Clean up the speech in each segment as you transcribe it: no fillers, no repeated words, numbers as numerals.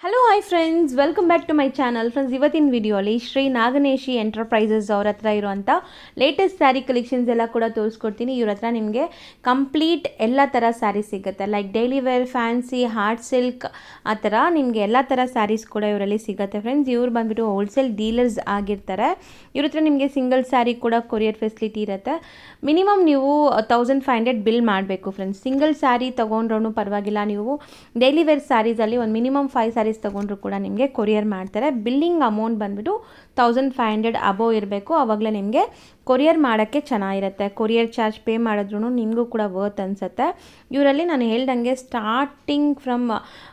Hello hi friends, welcome back to my channel. Friends, ಇವತ್ತಿನ ವಿಡಿಯೋಲಿ Shri ನಾಗನೇಶಿ enterprises ಅವ್ರ ಹತ್ರ ಇರುವಂಥ ಲೇಟೆಸ್ಟ್ ಸ್ಯಾರಿ ಕಲೆಕ್ಷನ್ಸ್ ಎಲ್ಲ ಕೂಡ ತೋರಿಸ್ಕೊಡ್ತೀನಿ. ಇವ್ರ ಹತ್ರ ನಿಮಗೆ ಕಂಪ್ಲೀಟ್ ಎಲ್ಲ ಥರ ಸ್ಯಾರೀಸ್ ಸಿಗುತ್ತೆ. Like daily wear, fancy, art silk, ಆ ಥರ ನಿಮಗೆ ಎಲ್ಲ ಥರ ಸ್ಯಾರೀಸ್ ಕೂಡ ಇವರಲ್ಲಿ ಸಿಗುತ್ತೆ. ಫ್ರೆಂಡ್ಸ್, ಇವ್ರು ಬಂದುಬಿಟ್ಟು ಹೋಲ್ಸೇಲ್ ಡೀಲರ್ಸ್ ಆಗಿರ್ತಾರೆ. ಇವ್ರ ಹತ್ರ ನಿಮಗೆ ಸಿಂಗಲ್ ಸ್ಯಾರಿ ಕೂಡ ಕೊರಿಯರ್ ಫೆಸಿಲಿಟಿ ಇರುತ್ತೆ. ಮಿನಿಮಮ್ ನೀವು 1500 ಬಿಲ್ ಮಾಡಬೇಕು ಫ್ರೆಂಡ್ಸ್. ಸಿಂಗಲ್ ಸ್ಯಾರಿ ತೊಗೊಂಡ್ರೂ ಪರವಾಗಿಲ್ಲ, ನೀವು ಡೈಲಿ ವೇರ್ ಸ್ಯಾರೀಸಲ್ಲಿ ಒಂದು ಮಿನಿಮಮ್ 5 ಸ್ಯಾರೀಸ್ ತೊಗೊಂಡ್ರು ಕೂಡ ನಿಮಗೆ ಕೊರಿಯರ್ ಮಾಡ್ತಾರೆ. ಬಿಲ್ಲಿಂಗ್ ಅಮೌಂಟ್ ಬಂದುಬಿಟ್ಟು 1500 ಅಬೋವ್ ಇರಬೇಕು. ಆವಾಗಲೇ ನಿಮಗೆ ಕೊರಿಯರ್ ಮಾಡೋಕ್ಕೆ ಚೆನ್ನಾಗಿರುತ್ತೆ. ಕೊರಿಯರ್ ಚಾರ್ಜ್ ಪೇ ಮಾಡಿದ್ರೂ ನಿಮಗೂ ಕೂಡ ವರ್ತ್ ಅನಿಸುತ್ತೆ. ಇವರಲ್ಲಿ ನಾನು ಹೇಳ್ದಂಗೆ ಸ್ಟಾರ್ಟಿಂಗ್ ಫ್ರಮ್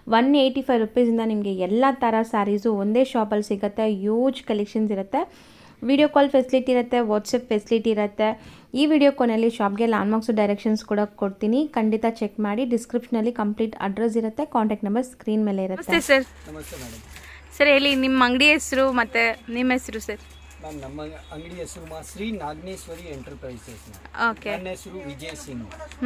185 ರುಪೀಸಿಂದ ನಿಮಗೆ ಎಲ್ಲ ಥರ ಸ್ಯಾರೀಸು ಒಂದೇ ಶಾಪಲ್ಲಿ ಸಿಗುತ್ತೆ. ಹ್ಯೂಜ್ ಕಲೆಕ್ಷನ್ಸ್ ಇರುತ್ತೆ. ವಿಡಿಯೋ ಕಾಲ್ ಫೆಸಿಲಿಟಿ ಇರುತ್ತೆ, ವಾಟ್ಸಪ್ ಫೆಸಿಲಿಟಿ ಇರುತ್ತೆ. ಈ ವಿಡಿಯೋ ಕೊನೆಯಲ್ಲಿ ಶಾಪ್ಗೆ ಲ್ಯಾಂಡ್ಮಾರ್ಕ್ಸು ಡೈರೆಕ್ಷನ್ಸ್ ಕೂಡ ಕೊಡ್ತೀನಿ, ಖಂಡಿತ ಚೆಕ್ ಮಾಡಿ. ಡಿಸ್ಕ್ರಿಪ್ಷನಲ್ಲಿ ಕಂಪ್ಲೀಟ್ ಅಡ್ರೆಸ್ ಇರುತ್ತೆ, ಕಾಂಟ್ಯಾಕ್ಟ್ ನಂಬರ್ ಸ್ಕ್ರೀನ್ ಮೇಲೆ ಇರುತ್ತೆ. ನಮಸ್ತೆ ಸರ್. ಸರ್ ಹೇಳಿ, ನಿಮ್ಮ ಅಂಗಡಿ ಹೆಸರು ಮತ್ತು ನಿಮ್ಮ ಹೆಸರು ಸರ್? ಮ್ಯಾಮ್, ನಮ್ಮ ಅಂಗಡಿ ಹೆಸರು ಶ್ರೀ ನಾಗನೇಶ್ವರಿ ಎಂಟರ್ಪ್ರೈಸಸ್. ಓಕೆ. ನನ್ನ ಹೆಸರು ವಿಜಯ್ ಸಿಂಗ್.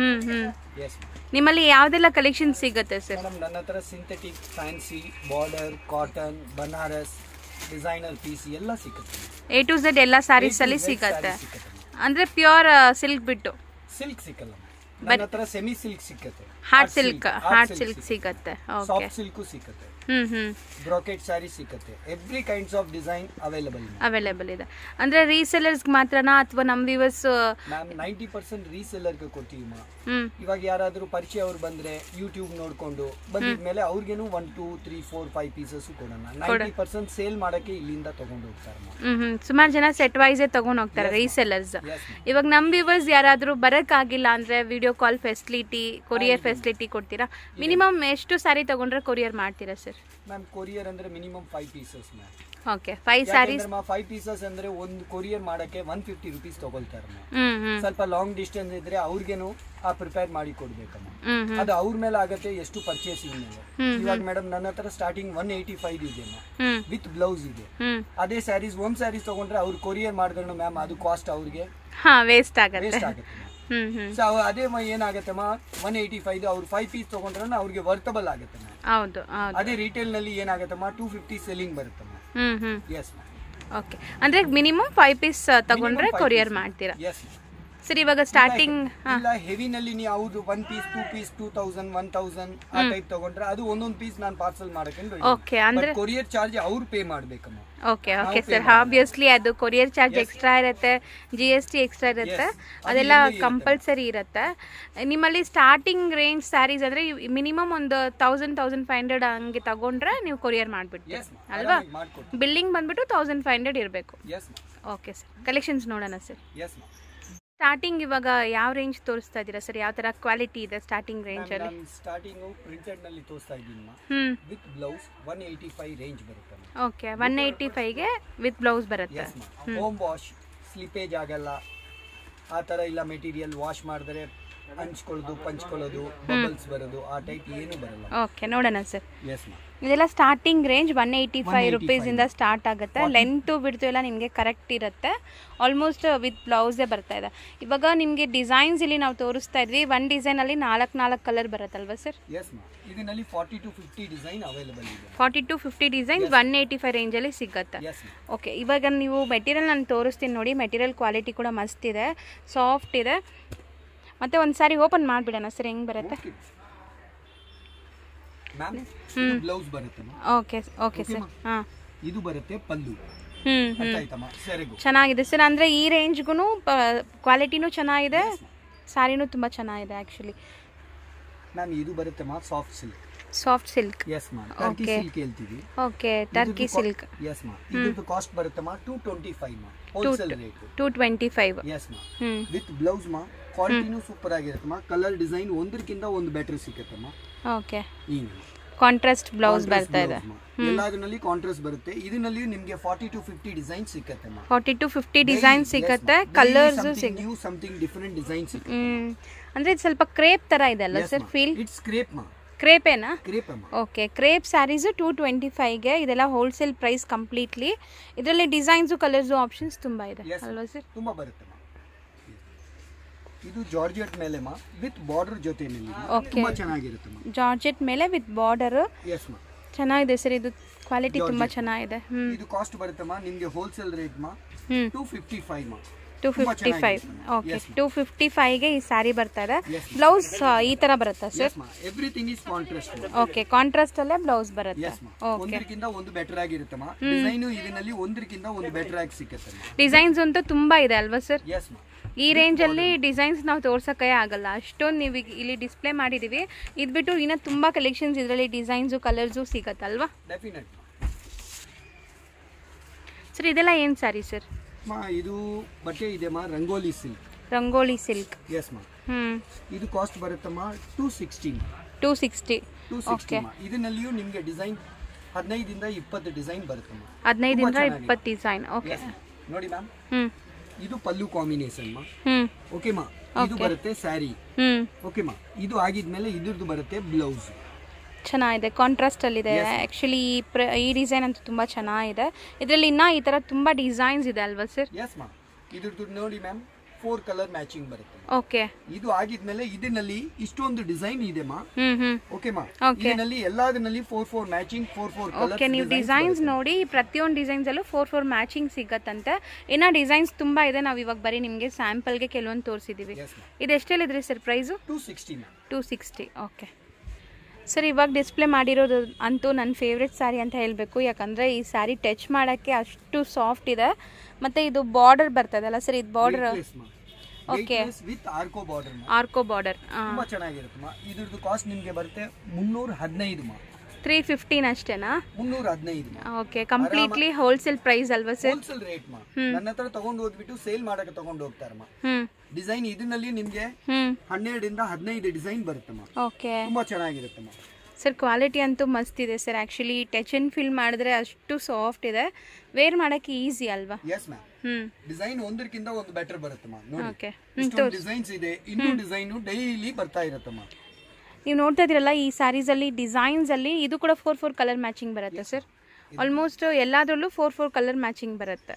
ಎಸ್. ನಿಮ್ಮಲ್ಲಿ ಯಾವುದೆಲ್ಲ ಕಲೆಕ್ಷನ್ ಸಿಗುತ್ತೆ ಸರ್? ಮೇಡಮ್, ನನ್ನ ಹತ್ರ synthetic, fancy, border, cotton, Banaras, designer piece ಎಲ್ಲ ಸಿಗುತ್ತೆ. A to Z ಎಲ್ಲ ಸ್ಯಾರೀಸ್ ಅಲ್ಲಿ ಸಿಗುತ್ತೆ. ಅಂದ್ರೆ ಪ್ಯೂರ್ ಸಿಲ್ಕ್ ಬಿಟ್ಟು ಸಿಲ್ಕ್ ಸಿಕ್ಕಲ್ಲ. ನನ್ನ ಹತ್ರ ಸೆಮಿ ಸಿಲ್ಕ್ ಸಿಗುತ್ತೆ, ಹಾರ್ಟ್ ಸಿಲ್ಕ್ ಸಿಗುತ್ತೆ. ಓಕೆ. ಸಾಫ್ಟ್ ಸಿಲ್ಕ್ ಸಿಗುತ್ತೆ, ಬ್ರೋಕೆಟ್ ಸ್ಯಾರಿ ಸಿಗುತ್ತೆ. Every kinds of design available ಇದೆ. ಅಂದ್ರೆ ರೀಸೆಲರ್ಸ್ ಮಾತ್ರನಾ ಅಥವಾ ನಮ್ಮ ವ್ಯೂವರ್ಸ್? ಮ್ಯಾಮ್, 90% ರೀಸೆಲ್ಲರ್ಗೆ ಕೊಡ್ತೀವಿ. ಇವಾಗ ಯಾರಾದ್ರೂ ಪರಿಚಯ ಅವ್ರು ಬಂದ್ರೆ ಯೂಟ್ಯೂಬ್ ನೋಡ್ಕೊಂಡು ಬಂದಿದ್ಮೇಲೆ ಅವ್ರಿಗೇನು 1 2 3 4 5 ಪೀಸಸ್ ಕೊಡೋಣ. 90% ಸೇಲ್ ಮಾಡಕ್ಕೆ ಇಲ್ಲಿಂದ ತಗೊಂಡು ಹೋಗ್ತಾರೆ. ಸುಮಾರು ಜನ ಸೆಟ್ ವೈಸೇ ತಗೊಂಡು ಹೋಗ್ತಾರೆ ರೀಸೆಲರ್ಸ್. ಇವಾಗ ನಮ್ಮ ವ್ಯೂವರ್ಸ್ ಯಾರಾದ್ರೂ ಬರಕ್ಕಾಗಿಲ್ಲ ಅಂದ್ರೆ video call facility, courier facility ಕೊಡ್ತೀರಾ? ಮಿನಿಮಮ್ ಎಷ್ಟು ಸ್ಯಾರಿ ತಗೊಂಡ್ರೆ ಕೊರಿಯರ್ ಮಾಡ್ತೀರಾ ಸರ್? ಮ್ಯಾಮ್, ಕೊರಿಯರ್ ಅಂದ್ರೆ minimum 5 pieces ma'am. Okay. 5 saris 5 pieces ಅಂದ್ರೆ ಒಂದು ಕೊರಿಯರ್ ಮಾಡಕ್ಕೆ 150 ರುಪೀಸ್ ತಗೊಳ್ತಾರೆ. ಸ್ವಲ್ಪ ಲಾಂಗ್ ಡಿಸ್ಟೆನ್ಸ್ ಇದ್ರೆ ಅವ್ರಿಗೇನು ಪ್ರಿಪೇರ್ ಮಾಡಿ ಕೊಡ್ಬೇಕಮ್ಮ. ಅದು ಅವ್ರ ಮೇಲೆ ಆಗತ್ತೆ, ಎಷ್ಟು ಪರ್ಚೇಸಿಂಗ್ ಮೇಲೆ. ಇವಾಗ ಮೇಡಮ್, ನನ್ನ ಹತ್ರ ಸ್ಟಾರ್ಟಿಂಗ್ 185 ಇದೆ ವಿತ್ ಬ್ಲೌಸ್ ಇದೆ. ಅದೇ ಸ್ಯಾರೀಸ್ ಒಂದ್ ಸ್ಯಾರೀಸ್ ತಗೊಂಡ್ರೆ ಅವ್ರು ಕೊರಿಯರ್ ಮಾಡಿದ್ರು ಮ್ಯಾಮ್, ಅದು ಕಾಸ್ಟ್ ಅವ್ರಿಗೆ ವೇಸ್ಟ್ ಆಗುತ್ತೆ. ಸೊ ಅದೇ ಏನಾಗತ್ತಮ್ಮ, 185 ಅವ್ರು 5 ಪೀಸ್ ತಗೊಂಡ್ರೆ ಅವ್ರಿಗೆ ವರ್ತಬಲ್ ಆಗುತ್ತೆ. ಹೌದು. ಅದೇ ರಿಟೇಲ್ ನಲ್ಲಿ ಏನಾಗತ್ತಮ್ಮ, 250 ಸೆಲ್ಲಿಂಗ್ ಬರುತ್ತಮ್ಮ. ಎಸ್. ಓಕೆ. ಅಂದ್ರೆ ಮಿನಿಮಮ್ 5 ಪೀಸ್ ತಗೊಂಡ್ರೆ ಕೊರಿಯರ್ ಮಾಡ್ತೀರಾ? ಎಸ್. ಸರ್, ಇವಾಗ ಸ್ಟಾರ್ಟಿಂಗ್ ಇಲ್ಲ ಹೆವಿನಲ್ಲಿ ನೀವು ಯಾವುದು 1 ಪೀಸ್ 2 ಪೀಸ್ 2000 1000 ಆ ಟೈಪ್ ತಗೊಂಡ್ರೆ ಅದು ಒಂದೊಂದು ಪೀಸ್ ನಾನು ಪಾರ್ಸಲ್ ಮಾಡಕ್ಕೆ. ಓಕೆ. ಅಂದ್ರೆ ಕೊರಿಯರ್ ಚಾರ್ಜ್ ಅವ್ರು ಪೇ ಮಾಡ್ಬೇಕಮ್ಮ. Okay sir. ಆಬ್ವಿಯಸ್ಲಿ ಅದು ಕೊರಿಯರ್ ಚಾರ್ಜ್ ಎಕ್ಸ್ಟ್ರಾ ಇರುತ್ತೆ, GST ಎಕ್ಸ್ಟ್ರಾ ಇರುತ್ತೆ, ಅದೆಲ್ಲ ಕಂಪಲ್ಸರಿ ಇರುತ್ತೆ. ನಿಮ್ಮಲ್ಲಿ ಸ್ಟಾರ್ಟಿಂಗ್ ರೇಂಜ್ ಸ್ಯಾರೀಸ್ ಅಂದ್ರೆ ಮಿನಿಮಮ್ ಒಂದು 1500 ಹಂಗೆ ತಗೊಂಡ್ರೆ ನೀವು ಕೊರಿಯರ್ ಮಾಡಿಬಿಡ್ತೀವಿ ಅಲ್ವಾ? ಬಿಲ್ಲಿಂಗ್ ಬಂದ್ಬಿಟ್ಟು 1500 ಇರಬೇಕು. Okay sir. ಕಲೆಕ್ಷನ್ಸ್ ನೋಡೋಣ ಸರ್. ಸ್ಟಾರ್ಟಿಂಗ್ ಇವಾಗ ಯಾವ ರೇಂಜ್ ತೋರಿಸ್ತಾ ಇದ್ದೀರಾ ಸರ್? ಯಾವ ತರ ಕ್ವಾಲಿಟಿ ಇದೆ ಸ್ಟಾರ್ಟಿಂಗ್ ರೇಂಜ್ ಅಲ್ಲಿ? ಸ್ಟಾರ್ಟಿಂಗ್ ಪ್ರಿಂಟೆಡ್ ನಲ್ಲಿ ತೋರಿಸ್ತಾ ಇದ್ದೀನಿ ವಿತ್ ಬ್ಲೌಸ್ 185 ರೇಂಜ್ ಬರುತ್ತೆ. ಓಕೆ. 185 ಗೆ ವಿತ್ ಬ್ಲೌಸ್ ಬರುತ್ತೆ. ಹೋಮ್ ವಾಶ್, ಸ್ಲಿಪೇಜ್ ಆಗಲ್ಲ ಆ ತರ ಇಲ್ಲ. ಮೆಟೀರಿಯಲ್ ವಾಶ್ ಮಾಡಿದ್ರೆ ಪಂಚ್ಕೊಳ್ಳೋದು ಬಬಲ್ಸ್ ಬರೋದು ಆ ಟೈಪ್ ಏನು ಬರಲ್ಲ. ಓಕೆ, ನೋಡೋಣ ಸರ್. Yes ma'am. ಇದೆಲ್ಲ ಸ್ಟಾರ್ಟಿಂಗ್ ರೇಂಜ್ 185 ರುಪೀಸಿಂದ ಸ್ಟಾರ್ಟ್ ಆಗುತ್ತೆ. ಲೆಂತು ಬಿಡ್ತು ಎಲ್ಲ ನಿಮಗೆ ಕರೆಕ್ಟ್ ಇರುತ್ತೆ. ಆಲ್ಮೋಸ್ಟ್ ವಿತ್ ಬ್ಲೌಸೇ ಬರ್ತಾ ಇದೆ. ಇವಾಗ ನಿಮಗೆ ಡಿಸೈನ್ಸ್ ಇಲ್ಲಿ ನಾವು ತೋರಿಸ್ತಾ ಇದ್ವಿ. ಒಂದು ಡಿಸೈನಲ್ಲಿ 4 ಕಲರ್ ಬರುತ್ತಲ್ವಾ ಸರ್? Yes ma'am. ಇದರಲ್ಲಿ 40 to 50 ಡಿಸೈನ್ ಅವೈಲೇಬಲ್ ಇದೆ. 40 to 50 ಡಿಸೈನ್ಸ್ 185 ರೇಂಜಲ್ಲಿ ಸಿಗುತ್ತೆ. ಓಕೆ. ಇವಾಗ ನೀವು ಮೆಟೀರಿಯಲ್ ನಾನು ತೋರಿಸ್ತೀನಿ ನೋಡಿ. ಮೆಟೀರಿಯಲ್ ಕ್ವಾಲಿಟಿ ಕೂಡ ಮಸ್ತ್ ಇದೆ, ಸಾಫ್ಟ್ ಇದೆ. ಮತ್ತೆ ಒಂದು ಸಾರಿ ಓಪನ್ ಮಾಡಿಬಿಡೋಣ ಸರ್, ಹೆಂಗೆ ಬರುತ್ತೆ? ಮ್ಯಾಮ್, ಬ್ಲೌಸ್ ಬರುತ್ತೆ. Okay sir. ಹಾಂ, ಇದು ಬರುತ್ತೆ ಪಲ್ಲು. ಚೆನ್ನಾಗಿದೆ ಸರ್. ಅಂದರೆ ಈ ರೇಂಜ್ಗೂ ಕ್ವಾಲಿಟಿನೂ ಚೆನ್ನಾಗಿದೆ, ಸ್ಯಾರಿನೂ ತುಂಬ ಚೆನ್ನಾಗಿದೆ ಆ್ಯಕ್ಚುಲಿ. ಮ್ಯಾಮ್, ಇದು ಬರುತ್ತೆ ಮಾ soft silk. Yes ma'am. Turkey silk ಹೇಳ್ತೀವಿ. Okay, Turkey silk. Yes ma'am. ಇದು ಕಾಸ್ಟ್ ಬರುತ್ತೆ ಮಾ 225 ಮಾ, wholesale rate 225. Yes ma'am. With blouse ಮಾ ಕ್ವಾಲಿಟಿನೂ ಸೂಪರ್ ಆಗಿರುತ್ತೆ ಮಾ. ಕಲರ್ ಡಿಸೈನ್ ಒಂದಕ್ಕಿಂತ ಒಂದು ಬೆಟರ್ ಸಿಗುತ್ತೆ ಮಾ. ಓಕೆ. ಕಾಂಟ್ರಾಸ್ಟ್ ಬ್ಲೌಸ್ ಬರ್ತಾ ಇದೆ. ಎಲ್ಲದರಲ್ಲಿ ಕಾಂಟ್ರಾಸ್ಟ್ ಬರುತ್ತೆ. ಇದರಲ್ಲಿ ನಿಮಗೆ 40 to 50 ಡಿಸೈನ್ ಸಿಗುತ್ತೆ ಮಾ. 40 to 50 ಡಿಸೈನ್ ಸಿಗುತ್ತೆ. Colours new something different design ಸಿಗುತ್ತೆ. ಅಂದ್ರೆ ಇದು ಸ್ವಲ್ಪ ಕ್ರೇಪ್ ತರ ಇದೆ ಅಲ್ಲ ಸರ್? ಫೀಲ್ ಇಟ್ಸ್ ಕ್ರೇಪ್ ಮಾ. ಕ್ರೇಪೇನಾ? ಕ್ರೇಪ್ ಅಮ್ಮ. ಓಕೆ. ಕ್ರೇಪ್ ಸ್ಯಾರೀಸ್ 225 ಗೆ. ಇದೆಲ್ಲ ಹೋಲ್ಸೇಲ್ ಪ್ರೈಸ್ ಕಂಪ್ಲೀಟ್ಲಿ. ಇದರಲ್ಲಿ ಡಿಸೈನ್ಸು, ಕಲರ್ಸು, ಆಪ್ಷನ್ಸ್ ತುಂಬಾ ಇದೆ ಅಲ್ವಾ ಸರ್? ತುಂಬಾ ಬರುತ್ತೆ. ಇದು ಜಾರ್ಜೆಟ್ ಮೇಲೆ ವಿತ್ ಬಾರ್ಡರ್ ಜೊತೆನಲ್ಲಿ ತುಂಬಾ ಚೆನ್ನಾಗಿರುತ್ತೆ. ಜಾರ್ಜೆಟ್ ಮೇಲೆ ವಿತ್ ಬಾರ್ಡರ್. ಎಸ್ ಮಾ. ಚೆನ್ನಾಗಿದೆ ಸರ್, ಇದು ಕ್ವಾಲಿಟಿ ತುಂಬ ಚೆನ್ನಾಗಿದೆ. ಇದು ಕಾಸ್ಟ್ ಬರುತ್ತಮ್ಮ ನಿಮಗೆ ಹೋಲ್ಸೇಲ್ ರೇಟ್ ಮಾ 255 ಮಾ 255. ಓಕೆ, 255ಗೆ ಈ ಸ್ಯಾರಿ ಬರ್ತಾ ಇದೆ. ಬ್ಲೌಸ್ ಈ ತರ ಬರುತ್ತಾ sir? Everything is contrast. Okay, contrast ಅಲ್ಲೇ ಬ್ಲೌಸ್ ಬರುತ್ತೆ. ಒಂದಕ್ಕಿಂತ ಒಂದು ಬೆಟರ್ ಆಗಿರುತ್ತಮ್ಮ. ಡಿಸೈನ್ ಇದರಲ್ಲಿ ಒಂದಕ್ಕಿಂತ ಒಂದು ಬೆಟರ್ ಆಗಿ ಸಿಗುತ್ತೆ. ಡಿಸೈನ್ಸ್ ಅಂತೂ ತುಂಬಾ ಇದೆ ಅಲ್ವಾ ಸರ್? ಎಸ್ ಮಾ. ಈ ರೇಂಜ್ ಅಲ್ಲಿ ಡಿಸೈನ್ಸ್ ನಾವು ತೋರ್ಸಕ್ಕೆ ಆಗಲ್ಲ, ಅಷ್ಟೊಂದು ನೀವು ಇಲ್ಲಿ ಡಿಸ್ಪ್ಲೇ ಮಾಡಿದೀವಿ. ಇದು ಬಿಟ್ಟು ಇನ್ನ ತುಂಬಾ ಕಲೆಕ್ಷನ್ಸ್ ಇದರಲ್ಲಿ ಡಿಸೈನ್ಸು ಕಲರ್ಸು ಸಿಗತ್ತಲ್ವಾ? ಡೆಫಿನೆಟ್. ಸರ್ ಇದೆಲ್ಲ ಏನು ಸ್ಯಾರಿ ಸರ್? ಮಾ ಇದು ಬಟ್ಟೆ ಇದೆ ಮಾ, Rangoli silk. Rangoli silk. Yes ಮಾ. ಇದು ಕಾಸ್ಟ್ ಬರುತ್ತಮ್ಮ 260. 260. ಓಕೆ. ಇದನ್ನಲ್ಲಿಯೂ ನಿಮಗೆ ಡಿಸೈನ್ 15 ಇಂದ 20 ಡಿಸೈನ್ ಬರುತ್ತಮ್ಮ. 15 ಇಂದ 20 ಡಿಸೈನ್. ಓಕೆ ನೋಡಿ ಮ್ಯಾಮ್, ಇದು ಪಲ್ಲು ಕಾಂಬಿನೇಷನ್ ಮಾ. ಓಕೆ ಮಾ. ಇದು ಬರುತ್ತೆ ಸ್ಯಾರಿ. ಓಕೆ ಮಾ. ಇದು ಆಗಿದ್ಮೇಲೆ ಇದ್ರದ್ದು ಬರುತ್ತೆ ಬ್ಲೌಸ್. ಚೆನ್ನಾಗಿದೆ, ಕಾಂಟ್ರಾಸ್ಟ್ ಅಲ್ಲಿ ಇದೆ. ಆಕ್ಚುಲಿ ಈ ಡಿಸೈನ್ ಅಂತೂ ತುಂಬಾ ಚೆನ್ನಾಗಿದೆ. ಇದರಲ್ಲಿ ಇನ್ನ ಈ ತರ ತುಂಬಾ ಡಿಸೈನ್ಸ್ ಇದೆ ಅಲ್ವಾ ಸರ್? ಎಸ್ ಮಾ. ಇದ್ರದ್ದು ನೋಡಿ ಮ್ಯಾಮ್ 4 ಕಲರ್ ಮ್ಯಾಚಿಂಗ್ ಬರುತ್ತೆ. ಓಕೆ. ಇದು ಆಗಿದ್ಮೇಲೆ ಇದರಲ್ಲಿ ಇಷ್ಟೊಂದು ಡಿಸೈನ್ ಇದೆ ಮಾ. ಓಕೆ ಮಾ. ಇದರಲ್ಲಿ ಎಲ್ಲದರಲ್ಲಿ 4 ಮ್ಯಾಚಿಂಗ್ 4 ಕಲರ್. ಓಕೆ, ನೀವು ಡಿಸೈನ್ಸ್ ನೋಡಿ, ಪ್ರತಿಯೊಂದು ಡಿಸೈನ್ಸ್ ಅಲ್ಲೂ 4 ಮ್ಯಾಚಿಂಗ್ ಸಿಗತ್ತಂತೆ. ಇನ್ನ ಡಿಸೈನ್ಸ್ ತುಂಬಾ ಇದೆ, ನಾವು ಇವಾಗ ಬರೀ ನಿಮಗೆ ಸ್ಯಾಂಪಲ್ಗೆ ಕೆಲವೊಂದು ತೋರಿಸಿದೀವಿ. ಇದು ಎಷ್ಟೆಲ್ಲಿದ್ರಿ sir price? 260 ma'am. 260. Okay sir, ಇವಾಗ ಡಿಸ್ಪ್ಲೇ ಮಾಡಿರೋದು ಅಂತೂ ನನ್ನ ಫೇವ್ರೆಟ್ ಸ್ಯಾರಿ ಅಂತ ಹೇಳಬೇಕು. ಯಾಕಂದರೆ ಈ ಸ್ಯಾರಿ ಟಚ್ ಮಾಡೋಕ್ಕೆ ಅಷ್ಟು ಸಾಫ್ಟ್ ಇದೆ. ಮತ್ತು ಇದು ಬಾರ್ಡರ್ ಬರ್ತದಲ್ಲ ಸರ್, ಇದು border. Okay, with arco border. Arco border ತುಂಬಾ ಚೆನ್ನಾಗಿರುತ್ತೆ ಮಾ. ಇದ್ರದ್ದು ಕಾಸ್ಟ್ ನಿಮಗೆ ಬರುತ್ತೆ 315 ಮಾ. 315 ಅಷ್ಟೇನಾ? 315. ಓಕೆ, ಕಂಪ್ಲೀಟ್ಲಿ ಹೋಲ್ಸೇಲ್ ಪ್ರೈಸ್ ಅಲ್ವಾ ಸರ್? ಹೋಲ್ಸೇಲ್ ರೇಟ್ ಮಾ. ನನ್ನ ಹತ್ರ ತಗೊಂಡು ಹೋಗ್ಬಿಟ್ಟು ಸೇಲ್ ಮಾಡಕ್ಕೆ ತಗೊಂಡು ಹೋಗ್ತಾರೆ ಮಾ. ಡಿಸೈನ್ ಇದರಲ್ಲಿ ನಿಮಗೆ 12 ಇಂದ 15 ಡಿಸೈನ್ ಬರುತ್ತೆ ಮಾ. ಓಕೆ, ತುಂಬಾ ಚೆನ್ನಾಗಿರುತ್ತೆ ಮಾ. ಸರ್ ಕ್ವಾಲಿಟಿ ಅಂತೂ ಮಸ್ತ್ ಇದೆ sir. Actually touch and feel ಮಾಡಿದ್ರೆ ಅಷ್ಟು ಸಾಫ್ಟ್ ಇದೆ, ವೇರ್ ಮಾಡೋಕ್ಕೆ ಈಸಿ ಅಲ್ವಾ? Yes ma'am. ಡಿಸೈನ್ ಒಂದಕ್ಕಿಂತ ಒಂದು ಬೆಟರ್ ಬರುತ್ತೆ ಮಾ. ಓಕೆ, ಇಷ್ಟೊಂದು ಡಿಸೈನ್ಸ್ ಇದೆ, ಇನ್ನೂ ಡಿಸೈನ್ ಡೈಲಿ ಬರ್ತಾ ಇರುತ್ತೆ ಮಾ. ನೀವು ನೋಡ್ತಾ ಇದ್ದೀರಲ್ಲ ಈ ಸ್ಯಾರೀಸಲ್ಲಿ ಡಿಸೈನ್ಸಲ್ಲಿ ಇದು ಕೂಡ 4 ಕಲರ್ ಮ್ಯಾಚಿಂಗ್ ಬರುತ್ತೆ ಸರ್. ಆಲ್ಮೋಸ್ಟ್ ಎಲ್ಲದರಲ್ಲೂ 4 ಕಲರ್ ಮ್ಯಾಚಿಂಗ್ ಬರುತ್ತೆ.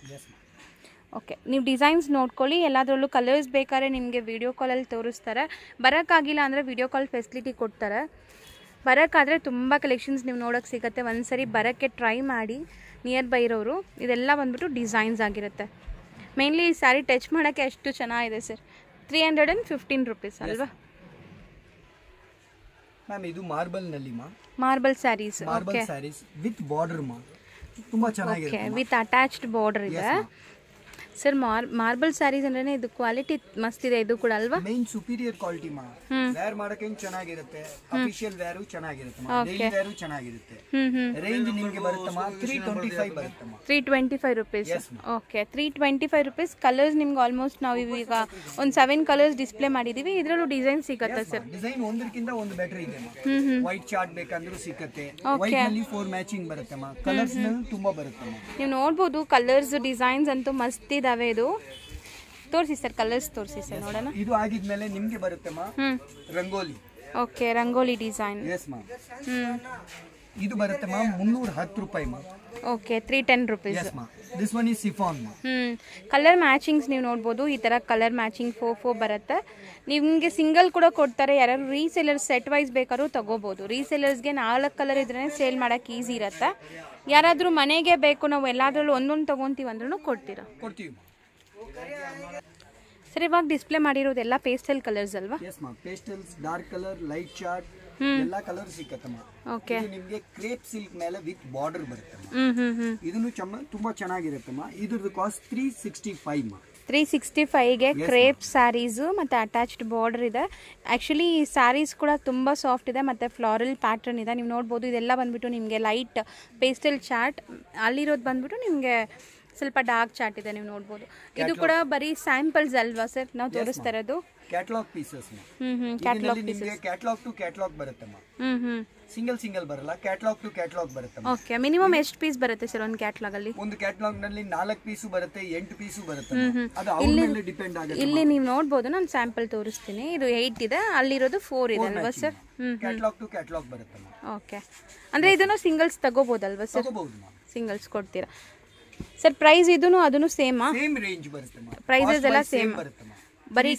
ಓಕೆ, ನೀವು ಡಿಸೈನ್ಸ್ ನೋಡ್ಕೊಳ್ಳಿ. ಎಲ್ಲದರಲ್ಲೂ ಕಲರ್ಸ್ ಬೇಕಾದ್ರೆ ನಿಮಗೆ ವಿಡಿಯೋ ಕಾಲಲ್ಲಿ ತೋರಿಸ್ತಾರೆ. ಬರೋಕ್ಕಾಗಿಲ್ಲ ಅಂದರೆ ವಿಡಿಯೋ ಕಾಲ್ ಫೆಸಿಲಿಟಿ ಕೊಡ್ತಾರೆ. ಬರೋಕ್ಕಾದರೆ ತುಂಬ ಕಲೆಕ್ಷನ್ಸ್ ನೀವು ನೋಡೋಕ್ಕೆ ಸಿಗುತ್ತೆ. ಒಂದ್ಸರಿ ಬರೋಕ್ಕೆ ಟ್ರೈ ಮಾಡಿ ನಿಯರ್ ಬೈ ಇರೋರು. ಇದೆಲ್ಲ ಬಂದ್ಬಿಟ್ಟು ಡಿಸೈನ್ಸ್ ಆಗಿರುತ್ತೆ. ಮೇನ್ಲಿ ಈ ಸ್ಯಾರಿ ಟಚ್ ಮಾಡೋಕ್ಕೆ ಅಷ್ಟು ಚೆನ್ನಾಗಿದೆ ಸರ್. 315 ರುಪೀಸ್ ಅಲ್ವಾ ಮ್ಯಾಮ್? ಇದು ಮಾರ್ಬಲ್ ನಲ್ಲಿ ಮಾ. Marble saris. Marble saris with border ಮಾ. ತುಂಬಾ ಚೆನ್ನಾಗಿದೆ. ವಿತ್ ಅಟ್ಯಾಚ್ಡ್ ಬಾರ್ಡರ್ ಇದೆ ಸರ್. ಮಾರ್ಬಲ್ ಸ್ಯಾರೀಸ್ ಅಂದ್ರೆ ಇದು ಕ್ವಾಲಿಟಿ ಮಸ್ತ್ ಇದೆ ಇದು ಕೂಡ ಅಲ್ವಾ? ಮೇನ್ ಸುಪೀರಿಯರ್ ಕ್ವಾಲಿಟಿ ಮಾ. ವೇರ್ ಮಾಡಕ್ಕೆ ಚೆನ್ನಾಗಿರುತ್ತೆ, ಅಫಿಷಿಯಲ್ ವೇರ್ ಚೆನ್ನಾಗಿರುತ್ತೆ ಮಾ, ಡೈಲಿ ವೇರ್ ಚೆನ್ನಾಗಿರುತ್ತೆ. ರೇಂಜ್ ನಿಮಗೆ ಬರುತ್ತೆ ಮಾ 325 ಬರುತ್ತೆ ಮಾ. 325 ರೂಪೀಸ್. Okay, 325 rupees. ಕಲರ್ಸ್ ನಿಮ್ಗೆ ಆಲ್ಮೋಸ್ಟ್ ನಾವು ಈಗ ಒಂದು 7 ಕಲರ್ಸ್ ಡಿಸ್ಪ್ಲೇ ಮಾಡಿದೀವಿ. ಇದರಲ್ಲೂ ಡಿಸೈನ್ ಸಿಗುತ್ತೆ ಸರ್. ಡಿಸೈನ್ ಒಂದಕ್ಕಿಂತ ಒಂದು ಬೆಟರ್ ಇದೆ ಮಾ. ವೈಟ್ ಚಾರ್ಟ್ ಬೇಕಂದ್ರೂ ಸಿಗುತ್ತೆ. ವೈಟ್ ನಲ್ಲಿ 4 ಮ್ಯಾಚಿಂಗ್ ಬರುತ್ತೆ ಮಾ. ಕಲರ್ಸ್ ನಲ್ಲಿ ತುಂಬಾ ಬರುತ್ತೆ ಮಾ. ನೀವು ನೋಡಬಹುದು ಕಲರ್ಸ್ ಡಿಸೈನ್ಸ್ ಅಂತೂ ಮಸ್ತ್ ಇದಾವೆ. ಇದು ತೋರಿಸಿ ಸರ್, ಕಲರ್ಸ್ ತೋರಿಸಿ ಸರ್ ನೋಡೋಣ. ಇದು ಆಗಿದ್ಮೇಲೆ ನಿಮ್ಗೆ ಬರುತ್ತೆ ಮಾ Rangoli. Okay, Rangoli design. Yes ಮಾ. ಇದು ಬರುತ್ತೆ ಮಾ 310 ರೂಪಾಯಿ ಮಾ. Okay, 310 rupees. ಎಸ್ ಮಾ. ದಿಸ್ ಒನ್ ಇಸ್ ಸಿಫಾನ್ ಮಾ. ಕಲರ್ ಮ್ಯಾಚಿಂಗ್ಸ್ ನೀವು ನೋಡ್ಬೋದು. ಈ ತರ ಕಲರ್ ಮ್ಯಾಚಿಂಗ್ 4 ಬರುತ್ತೆ. ನಿಮಗೆ ಸಿಂಗಲ್ ಕೂಡ ಕೊಡ್ತಾರೆ. ಯಾರು ರೀಸೇಲರ್ಸ್ ಸೆಟ್ ವೈಸ್ ಬೇಕಾದ್ರೂ ತಗೋಬಹುದು. ರೀಸೇಲರ್ಸ್ಗೆ 4 ಕಲರ್ ಇದ್ರೆ ಸೇಲ್ ಮಾಡಕ್ಕೆ ಈಸಿ ಇರುತ್ತೆ. ಯಾರಾದ್ರೂ ಮನೆಗೆ ಬೇಕು ನಾವು ಎಲ್ಲಾದ್ರಲ್ಲೂ ಒಂದೊಂದು ತಗೊಂತೀವಿ ಅಂದ್ರೂ ಕೊಡ್ತೀರಾ? ಕೊಡ್ತೀವಿ ಸರ್. ಇವಾಗ ಡಿಸ್ಪ್ಲೇ ಮಾಡಿರೋದೆಲ್ಲ ಪೇಸ್ಟಲ್ ಕಲರ್ಸ್ ಅಲ್ವಾ? ಎಸ್ ಮಾ. Pastels, dark colour, light chart ಎಲ್ಲಾ ಕಲರ್ ಸಿಕ್ಕತ್ತೆ ಮಾ. ಓಕೆ, ಇದು ನಿಮಗೆ ಕ್ರೇಪ್ ಸಿಲ್ಕ್ ಮೇಲೆ ವಿತ್ ಬಾರ್ಡರ್ ಬರುತ್ತೆ ಮಾ. ಇದನ್ನು ತುಂಬಾ ಚೆನ್ನಾಗಿರುತ್ತೆ ಮಾ. ಇದ್ರದ್ದು ಕಾಸ್ಟ್ 365 ಮಾ. 365ಗೆ ಕ್ರೇಪ್ ಸ್ಯಾರೀಸು ಮತ್ತು ಅಟ್ಯಾಚ್ಡ್ ಬಾರ್ಡರ್ ಇದೆ. ಆ್ಯಕ್ಚುಲಿ ಈ ಸ್ಯಾರೀಸ್ ಕೂಡ ತುಂಬ ಸಾಫ್ಟ್ ಇದೆ ಮತ್ತು ಫ್ಲಾರಲ್ ಪ್ಯಾಟರ್ನ್ ಇದೆ. ನೀವು ನೋಡ್ಬೋದು ಇದೆಲ್ಲ ಬಂದುಬಿಟ್ಟು ನಿಮಗೆ ಲೈಟ್ ಪೇಸ್ಟಲ್ ಚಾರ್ಟ್. ಅಲ್ಲಿರೋದು ಬಂದುಬಿಟ್ಟು ನಿಮಗೆ ಸ್ವಲ್ಪ ಡಾರ್ಕ್ ಚಾರ್ಟ್ ಇದೆ. ನೀವು ನೋಡ್ಬೋದು. ಇದು ಕೂಡ ಬರೀ ಸ್ಯಾಂಪಲ್ಸ್ ಅಲ್ವಾ ಸರ್ ನಾವು ತೋರಿಸ್ತಾ ಇರೋದು? Catalogue pieces. ಕ್ಯಾಟಲಾಗ್ ನಿಮಗೆ ಕ್ಯಾಟಲಾಗ್ ಟು ಕ್ಯಾಟಲಾಗ್ ಬರುತ್ತೆ ಮಾ. ಸಿಂಗಲ್ ಬರಲ್ಲ, ಕ್ಯಾಟಲಾಗ್ ಟು ಕ್ಯಾಟಲಾಗ್ ಬರುತ್ತೆ. ಓಕೆ, ಮಿನಿಮಮ್ ಎಷ್ಟು ಪೀಸ್ ಬರುತ್ತೆ ಸರ್ ಒಂದು ಕ್ಯಾಟಲಾಗ್ ಅಲ್ಲಿ? ಒಂದು ಕ್ಯಾಟಲಾಗ್ ನಲ್ಲಿ 4 ಪೀಸು ಬರುತ್ತೆ, 8 ಪೀಸು ಬರುತ್ತೆ. ಅದು ಅವ್ರ ಮೇಲೆ ಡಿಪೆಂಡ್ ಆಗುತ್ತೆ. ಇಲ್ಲಿ ನೀವು ನೋಡ್ಬೋದು, ನಾನು ಸ್ಯಾಂಪಲ್ ತೋರಿಸ್ತೀನಿ. ಇದು 8 ಇದೆ, ಅಲ್ಲಿರೋದು 4 ಇದೆ ಅಲ್ವಾ ಸರ್? ಕ್ಯಾಟಲಾಗ್ ಟು ಕ್ಯಾಟಲಾಗ್ ಬರುತ್ತೆ. ಓಕೆ, ಅಂದ್ರೆ ಇದನ್ನು ಸಿಂಗಲ್ಸ್ ತಗೋಬಹುದಲ್ವಾ ಸರ್? ತಗೋಬಹುದು ಮಾ. ಸಿಂಗಲ್ಸ್ ಕೊಡ್ತೀರಾ ಸರ್? ಪ್ರೈಸ್ ಇದೂನು ಅದನ್ನು ಸೇಮ್ ರೇಂಜ್ ಬರುತ್ತೆ ಮಾ. ಪ್ರೈಸಸ್ ಎಲ್ಲ ಸೇಮ್ ಬರುತ್ತೆ ಮಾ. ಬರೀ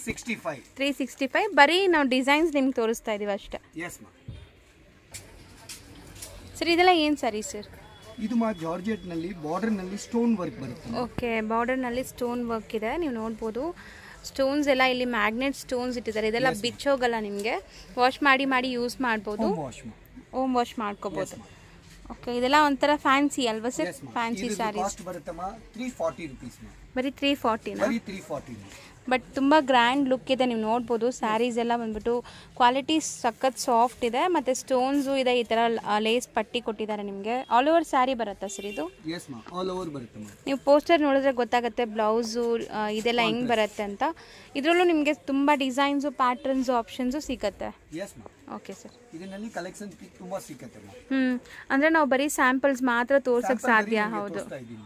365. ಬರೀ ನಾವು ಡಿಸೈನ್ಸ್ ನಿಮ್ಗೆ ತೋರಿಸ್ತಾ ಇದೀವಿ ಅಷ್ಟೇ. ಎಸ್ ಮಾ. ಸರ್ ಇದೆಲ್ಲ ಏನು ಸ್ಯಾರಿ ಸರ್? ಇದು ಜಾರ್ಜೆಟ್ ನಲ್ಲಿ ಬಾರ್ಡರ್ ನಲ್ಲಿ ಸ್ಟೋನ್ ವರ್ಕ್ ಬರುತ್ತೆ. ಓಕೆ, ಬಾರ್ಡರ್ ನಲ್ಲಿ ಸ್ಟೋನ್ ವರ್ಕ್ ಇದೆ, ನೀವು ನೋಡ್ಬೋದು. ಸ್ಟೋನ್ಸ್ ಎಲ್ಲ ಇಲ್ಲಿ ಮ್ಯಾಗ್ನೆಟ್ ಸ್ಟೋನ್ಸ್ ಇಟ್ಟಿದ್ದಾರೆ. ಇದೆಲ್ಲ ಬಿಚ್ಚೋಗಲ್ಲ, ನಿಮಗೆ ವಾಶ್ ಮಾಡಿ ಯೂಸ್ ಮಾಡ್ಬೋದು, ಹೋಮ್ ವಾಶ್ ಮಾಡ್ಕೋಬೋದು. ಓಕೆ, ಇದೆಲ್ಲ ಒಂಥರ ಫ್ಯಾನ್ಸಿ ಅಲ್ವಾ ಸರ್? ಫ್ಯಾನ್ಸಿ ಸ್ಯಾರೀಸ್. ಕಾಸ್ಟ್ ಬರುತ್ತಮ್ಮ 340 ರೂಪೀಸ್. ಬರೀ 340 ಬರೀ 340. ಬಟ್ ತುಂಬ ಗ್ರ್ಯಾಂಡ್ ಲುಕ್ ಇದೆ, ನೀವು ನೋಡ್ಬೋದು. ಸ್ಯಾರೀಸ್ ಎಲ್ಲ ಬಂದ್ಬಿಟ್ಟು ಕ್ವಾಲಿಟಿ ಸಖತ್ ಸಾಫ್ಟ್ ಇದೆ, ಮತ್ತು ಸ್ಟೋನ್ಸು ಇದೆ. ಈ ಥರ ಲೇಸ್ ಪಟ್ಟಿ ಕೊಟ್ಟಿದ್ದಾರೆ ನಿಮಗೆ. ಆಲ್ ಓವರ್ ಸ್ಯಾರಿ ಬರುತ್ತಾ ಸರ್ ಇದು? ಎಸ್ ಮಾ, ಆಲ್ ಓವರ್ ಬರುತ್ತೆ. ನೀವು ಪೋಸ್ಟರ್ ನೋಡಿದ್ರೆ ಗೊತ್ತಾಗುತ್ತೆ ಬ್ಲೌಸು ಇದೆಲ್ಲ ಹೆಂಗೆ ಬರುತ್ತೆ ಅಂತ. ಇದರಲ್ಲೂ ನಿಮಗೆ ತುಂಬ ಡಿಸೈನ್ಸು, ಪ್ಯಾಟರ್ನ್ಸು, ಆಪ್ಷನ್ಸು ಸಿಗುತ್ತೆ. ಎಸ್ ಮಾ. ಓಕೆ ಸರ್, ಇದರಲ್ಲಿ ಕಲೆಕ್ಷನ್ ತುಂಬ ಸಿಗುತ್ತೆ. ಅಂದರೆ ನಾವು ಬರೀ ಸ್ಯಾಂಪಲ್ಸ್ ಮಾತ್ರ ತೋರ್ಸೋಕ್ಕೆ ಸಾಧ್ಯ. ಹೌದು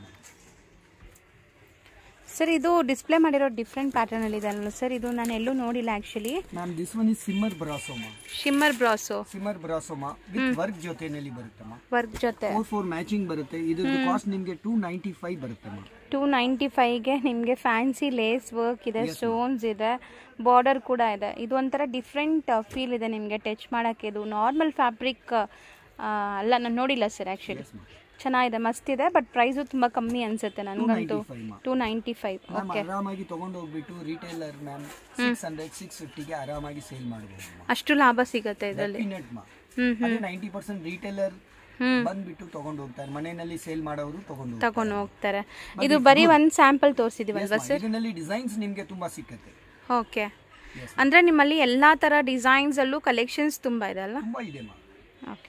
ಸರ್, ಇದು ಡಿಸ್ಪ್ಲೇ ಮಾಡಿರೋ ಡಿಫ್ರೆಂಟ್ ಪ್ಯಾಟರ್ನ್ ಅಲ್ಲಿ ಇದೆ ಅಲ್ಲ ಸರ್? ಇದು ನಾನು ಎಲ್ಲೂ ನೋಡಿಲ್ಲ actually. Ma'am this one is shimmer ಬ್ರಾಸೋಮಾ. Shimmer brasso. ಸಿಮ್ಮರ್ ಬ್ರಾಸೋಮಾ ವಿತ್ ವರ್ಕ್ ಜೊತೆನಲ್ಲಿ ಬರುತ್ತಮ್ಮ. ವರ್ಕ್ ಜೊತೆ 4 ಮ್ಯಾಚಿಂಗ್ ಬರುತ್ತೆ. ಇದ್ರ ಕಾಸ್ಟ್ ನಿಮಗೆ 295 ಬರುತ್ತಮ್ಮ. 295ಗೆ ನಿಮಗೆ ಫ್ಯಾನ್ಸಿ ಲೇಸ್ ವರ್ಕ್ ಇದೆ, ಸ್ಟೋನ್ಸ್ ಇದೆ, ಬಾರ್ಡರ್ ಕೂಡ ಇದೆ. ಇದು ಒಂಥರ ಡಿಫ್ರೆಂಟ್ ಫೀಲ್ ಇದೆ ನಿಮಗೆ ಟಚ್ ಮಾಡೋಕ್ಕೆ. ಇದು ನಾರ್ಮಲ್ ಫ್ಯಾಬ್ರಿಕ್ ಅಲ್ಲ, ನಾನು ನೋಡಿಲ್ಲ ಸರ್ ಆ್ಯಕ್ಚುಲಿ. ಚೆನ್ನಾಗಿದೆ, ಮಸ್ತ್ ಇದೆ. ಬಟ್ ಪ್ರೈಸು ತುಂಬ ಕಮ್ಮಿ ಅನ್ಸುತ್ತೆ ನನಗಂತೂ. 295. ಓಕೆ, ಆರಾಮಾಗಿ ತಗೊಂಡು ಹೋಗ್ಬಿಟ್ಟು ರಿಟೇಲರ್ ಮ್ಯಾಮ್ 600 650ಗೆ ಆರಾಮಾಗಿ ಸೇಲ್ ಮಾಡಬಹುದು. ಅಷ್ಟು ಲಾಭ ಸಿಗುತ್ತೆ ಇದರಲ್ಲಿ. 90% ರಿಟೇಲರ್ ಬಂದ್ಬಿಟ್ಟು ತಗೊಂಡು ಹೋಗ್ತಾರೆ, ಮನೆಯಲ್ಲಿ ಸೇಲ್ ಮಾಡೋರು ತಗೊಂಡು ಹೋಗ್ತಾರೆ. ಇದು ಬರೀ ಒಂದು ಸ್ಯಾಂಪಲ್ ತೋರಿಸಿದೀವಲ್ವಾ ಸರ್? ಇದರಲ್ಲಿ ಡಿಸೈನ್ಸ್ ನಿಮಗೆ ತುಂಬಾ ಸಿಗುತ್ತೆ. ಓಕೆ, ಅಂದ್ರೆ ನಿಮ್ಮಲ್ಲಿ ಎಲ್ಲಾ ತರ ಡಿಸೈನ್ಸ್ ಅಲ್ಲೂ ಕಲೆಕ್ಷನ್ಸ್ ತುಂಬಾ ಇದೆ ಅಲ್ಲ? ತುಂಬಾ ಇದೆ ಮಾ. ಓಕೆ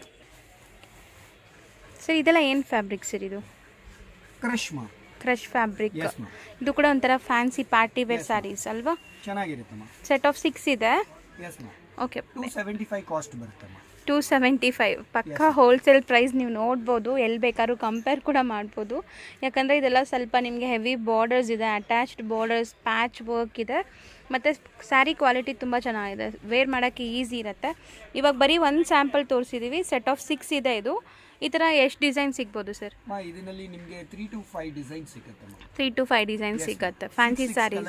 ಸರ್, ಇದೆಲ್ಲ ಏನು ಫ್ಯಾಬ್ರಿಕ್ ಸರ್ ಇದು? ಕ್ರಶ್ ಮಾ. Crush fabric. ಇದು ಕೂಡ ಒಂಥರ ಫ್ಯಾನ್ಸಿ ಪಾರ್ಟಿ ವೇರ್ ಸ್ಯಾರೀಸ್ ಅಲ್ವಾ? ಚೆನ್ನಾಗಿರುತ್ತೆ ಮಾ. ಸೆಟ್ ಆಫ್ 6 ಇದೆ. ಎಸ್ ಮಾ. ಓಕೆ, 275 ಕಾಸ್ಟ್ ಬರುತ್ತೆ ಮಾ. 275 ಪಕ್ಕಾ ಹೋಲ್ಸೇಲ್ ಪ್ರೈಸ್. ನೀವು ನೋಡ್ಬೋದು, ಎಲ್ಲಿ ಬೇಕಾದ್ರೂ ಕಂಪೇರ್ ಕೂಡ ಮಾಡ್ಬೋದು. ಯಾಕಂದರೆ ಇದೆಲ್ಲ ಸ್ವಲ್ಪ ನಿಮಗೆ ಹೆವಿ ಬಾರ್ಡರ್ಸ್ ಇದೆ, ಅಟ್ಯಾಚ್ಡ್ ಬಾರ್ಡರ್ಸ್, ಪ್ಯಾಚ್ ವರ್ಕ್ ಇದೆ, ಮತ್ತು ಸ್ಯಾರಿ ಕ್ವಾಲಿಟಿ ತುಂಬ ಚೆನ್ನಾಗಿದೆ, ವೇರ್ ಮಾಡೋಕ್ಕೆ ಈಸಿ ಇರುತ್ತೆ. ಇವಾಗ ಬರೀ ಒಂದು ಸ್ಯಾಂಪಲ್ ತೋರಿಸಿದ್ದೀವಿ, ಸೆಟ್ ಆಫ್ 6 ಇದೆ. ಇದು ಈ ಥರ ಎಷ್ಟು ಡಿಸೈನ್ ಸಿಗ್ಬೋದು ಸರ್? ಇದರಲ್ಲಿ ನಿಮಗೆ 3 to 5 ಡಿಸೈನ್ ಸಿಗುತ್ತೆ. 3 to 5 ಡಿಸೈನ್ ಸಿಗುತ್ತೆ ಫ್ಯಾನ್ಸಿ ಸ್ಯಾರೀಸ್.